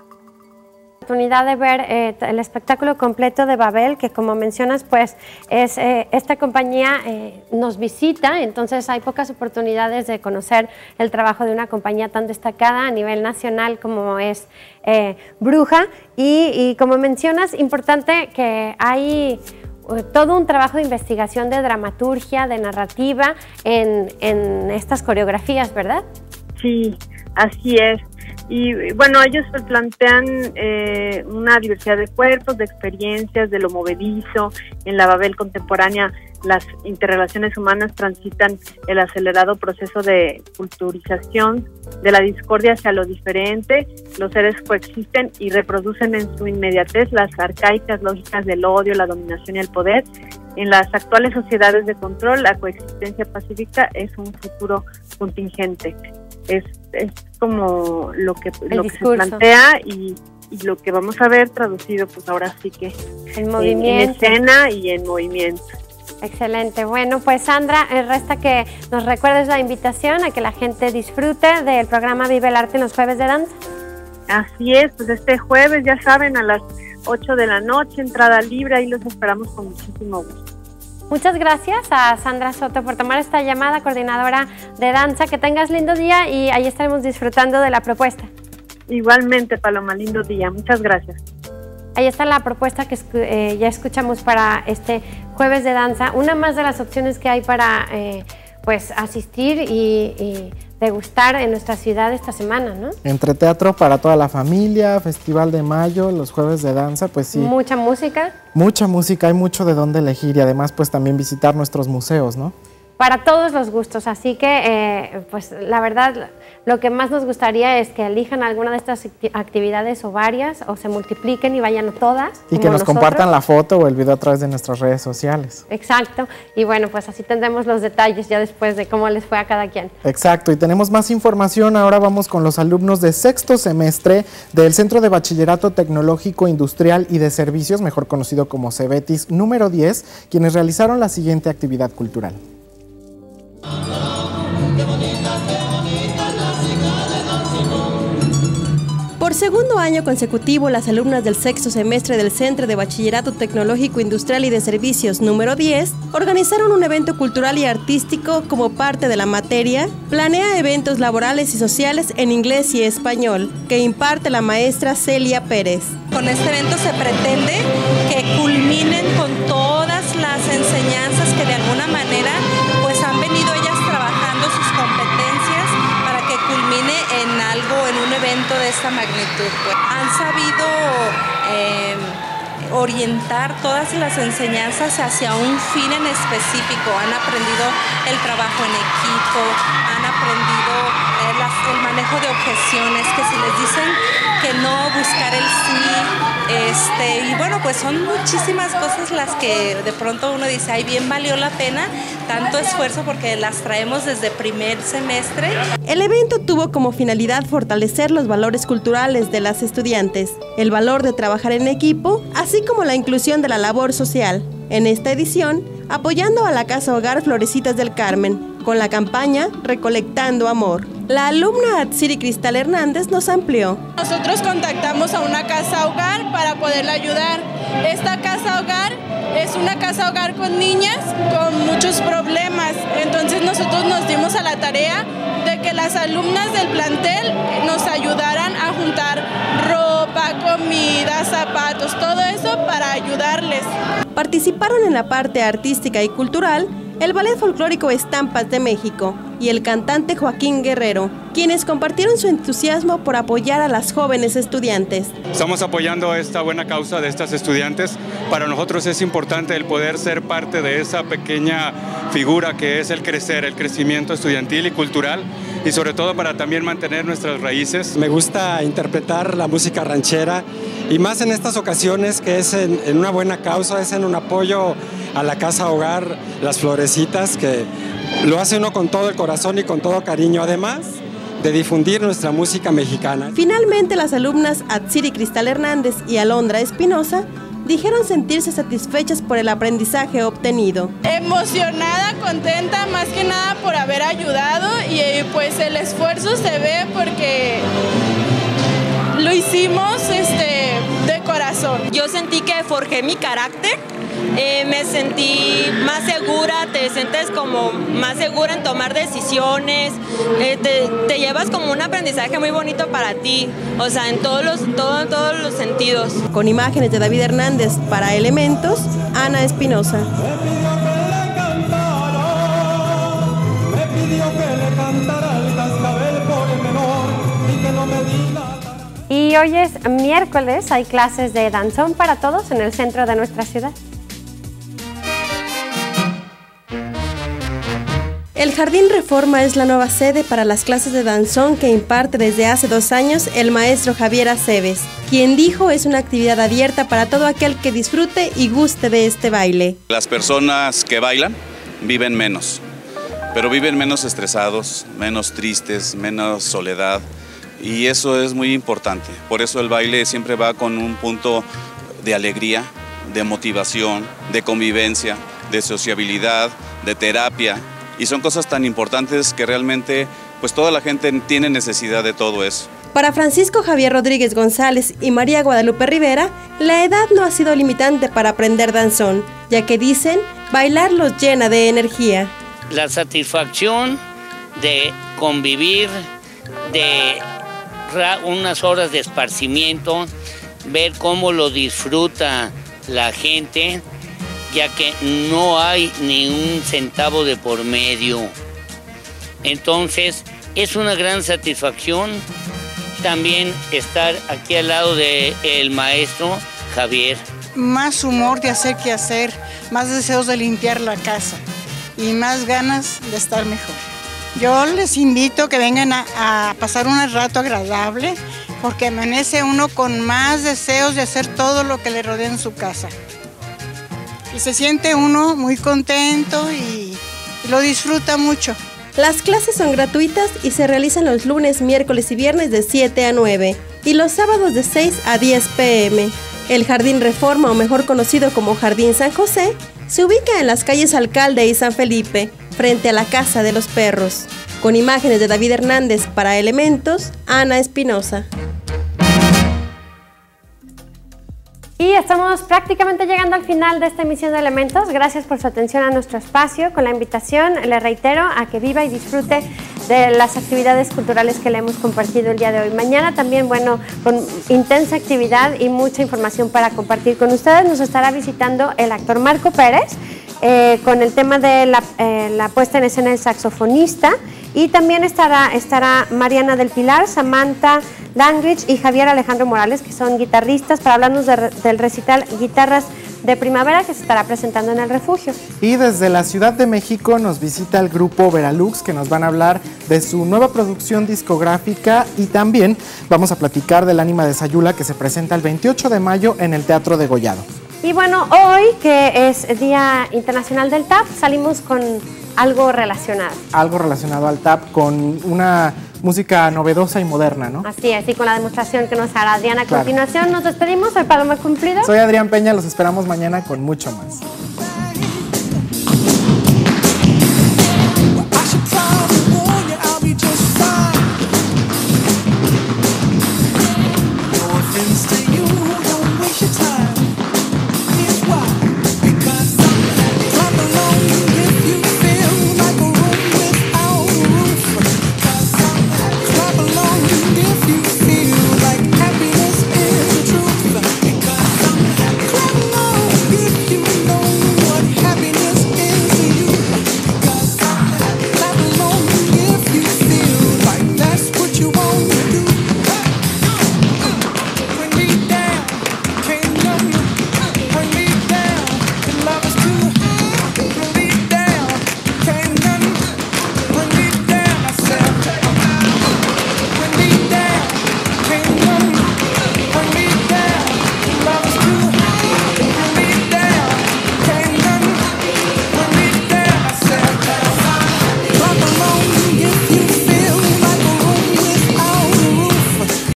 Oportunidad de ver eh, el espectáculo completo de Babel, que como mencionas, pues es eh, esta compañía eh, nos visita, entonces hay pocas oportunidades de conocer el trabajo de una compañía tan destacada a nivel nacional como es eh, Bruja, y, y como mencionas, importante que hay uh, todo un trabajo de investigación de dramaturgia, de narrativa en, en estas coreografías, ¿verdad? Sí, así es. Y bueno, ellos plantean eh, una diversidad de cuerpos, de experiencias, de lo movedizo. En la Babel contemporánea, las interrelaciones humanas transitan el acelerado proceso de culturización, de la discordia hacia lo diferente. Los seres coexisten y reproducen en su inmediatez las arcaicas lógicas del odio, la dominación y el poder. En las actuales sociedades de control, la coexistencia pacífica es un futuro contingente. Es, es como lo que, lo que se plantea y, y lo que vamos a ver traducido pues ahora sí que en movimiento, en escena y en movimiento. Excelente. Bueno, pues Sandra, resta que nos recuerdes la invitación a que la gente disfrute del programa Vive el Arte en los Jueves de Danza. Así es, pues este jueves, ya saben, a las ocho de la noche, entrada libre, ahí los esperamos con muchísimo gusto. Muchas gracias a Sandra Soto por tomar esta llamada, coordinadora de danza. Que tengas lindo día y ahí estaremos disfrutando de la propuesta. Igualmente, Paloma, lindo día. Muchas gracias. Ahí está la propuesta que eh, ya escuchamos para este jueves de danza. Una más de las opciones que hay para eh, pues asistir y, y degustar en nuestra ciudad esta semana, ¿no? Entre teatro para toda la familia, Festival de Mayo, los jueves de danza, pues sí. Mucha música. Mucha música, hay mucho de dónde elegir y además pues también visitar nuestros museos, ¿no? Para todos los gustos, así que eh, pues la verdad lo que más nos gustaría es que elijan alguna de estas actividades o varias o se multipliquen y vayan todas. Y que nos nosotros. compartan la foto o el video a través de nuestras redes sociales. Exacto, y bueno, pues así tendremos los detalles ya después de cómo les fue a cada quien. Exacto, y tenemos más información. Ahora vamos con los alumnos de sexto semestre del Centro de Bachillerato Tecnológico Industrial y de Servicios, mejor conocido como CEBETIS número diez, quienes realizaron la siguiente actividad cultural. Por segundo año consecutivo, las alumnas del sexto semestre del Centro de Bachillerato Tecnológico Industrial y de Servicios número diez organizaron un evento cultural y artístico como parte de la materia Planea eventos laborales y sociales en inglés y español, que imparte la maestra Celia Pérez. Con este evento se pretende que culminen con todas las enseñanzas que de alguna manera pues han venido ellas trabajando sus competencias para que culmine en algo, en un evento de esta magnitud. Pues, han sabido eh, orientar todas las enseñanzas hacia un fin en específico. Han aprendido el trabajo en equipo, han aprendido eh, las, el manejo de objeciones, que si les dicen que no, buscar el sí. Este, y bueno, pues son muchísimas cosas las que de pronto uno dice, ay, bien valió la pena tanto esfuerzo porque las traemos desde primer semestre. El evento tuvo como finalidad fortalecer los valores culturales de las estudiantes, el valor de trabajar en equipo, así como la inclusión de la labor social. En esta edición, apoyando a la Casa Hogar Florecitas del Carmen, con la campaña Recolectando Amor. La alumna Atsiri Cristal Hernández nos amplió. Nosotros contactamos a una casa hogar para poderla ayudar. Esta casa hogar es una casa hogar con niñas con muchos problemas. Entonces nosotros nos dimos a la tarea de que las alumnas del plantel nos ayudaran a juntar ropa, comida, zapatos, todo eso para ayudarles. Participaron en la parte artística y cultural el Ballet Folclórico Estampas de México y el cantante Joaquín Guerrero, quienes compartieron su entusiasmo por apoyar a las jóvenes estudiantes. Estamos apoyando esta buena causa de estas estudiantes. Para nosotros es importante el poder ser parte de esa pequeña figura que es el crecer, el crecimiento estudiantil y cultural, y sobre todo para también mantener nuestras raíces. Me gusta interpretar la música ranchera y más en estas ocasiones que es en, en una buena causa, es en un apoyo a la Casa Hogar Las Florecitas, que lo hace uno con todo el corazón y con todo cariño, además de difundir nuestra música mexicana. Finalmente, las alumnas Atsiri Cristal Hernández y Alondra Espinosa dijeron sentirse satisfechas por el aprendizaje obtenido. Emocionada, contenta, más que nada por haber ayudado y pues el esfuerzo se ve porque lo hicimos este, de corazón. Yo sentí que forjé mi carácter. Eh, me sentí más segura, te sientes como más segura en tomar decisiones, eh, te, te llevas como un aprendizaje muy bonito para ti, o sea, en todos los, todo, en todos los sentidos. Con imágenes de David Hernández para Elementos, Ana Espinosa. Y hoy es miércoles, hay clases de danzón para todos en el centro de nuestra ciudad. El Jardín Reforma es la nueva sede para las clases de danzón que imparte desde hace dos años el maestro Javier Aceves, quien dijo es una actividad abierta para todo aquel que disfrute y guste de este baile. Las personas que bailan viven menos, pero viven menos estresados, menos tristes, menos soledad, y eso es muy importante. Por eso el baile siempre va con un punto de alegría, de motivación, de convivencia, de sociabilidad, de terapia. Y son cosas tan importantes que realmente pues toda la gente tiene necesidad de todo eso. Para Francisco Javier Rodríguez González y María Guadalupe Rivera, la edad no ha sido limitante para aprender danzón, ya que dicen, bailar los llena de energía. La satisfacción de convivir, de unas horas de esparcimiento, ver cómo lo disfruta la gente, ya que no hay ni un centavo de por medio. Entonces, es una gran satisfacción también estar aquí al lado del maestro Javier. Más humor de hacer que hacer, más deseos de limpiar la casa y más ganas de estar mejor. Yo les invito a que vengan a, a pasar un rato agradable, porque amanece uno con más deseos de hacer todo lo que le rodea en su casa. Y se siente uno muy contento y, y lo disfruta mucho. Las clases son gratuitas y se realizan los lunes, miércoles y viernes de siete a nueve y los sábados de seis a diez pe eme. El Jardín Reforma, o mejor conocido como Jardín San José, se ubica en las calles Alcalde y San Felipe, frente a la Casa de los Perros. Con imágenes de David Hernández para Elementos, Ana Espinosa. Y estamos prácticamente llegando al final de esta emisión de Elementos. Gracias por su atención a nuestro espacio. Con la invitación, le reitero, a que viva y disfrute de las actividades culturales que le hemos compartido el día de hoy. Mañana también, bueno, con intensa actividad y mucha información para compartir con ustedes, nos estará visitando el actor Marco Pérez, eh, con el tema de la, eh, la puesta en escena del saxofonista. Y también estará, estará Mariana del Pilar, Samantha Langridge y Javier Alejandro Morales, que son guitarristas, para hablarnos de, del recital Guitarras de Primavera, que se estará presentando en el Refugio. Y desde la Ciudad de México nos visita el grupo Veralux, que nos van a hablar de su nueva producción discográfica, y también vamos a platicar del Ánima de Sayula, que se presenta el veintiocho de mayo en el Teatro Degollado. Y bueno, hoy, que es Día Internacional del tap, salimos con algo relacionado. Algo relacionado al tap, con una música novedosa y moderna, ¿no? Así es, y con la demostración que nos hará Adriana. A Claro. continuación nos despedimos. Soy Paloma Cumplido. Soy Adrián Peña, los esperamos mañana con mucho más.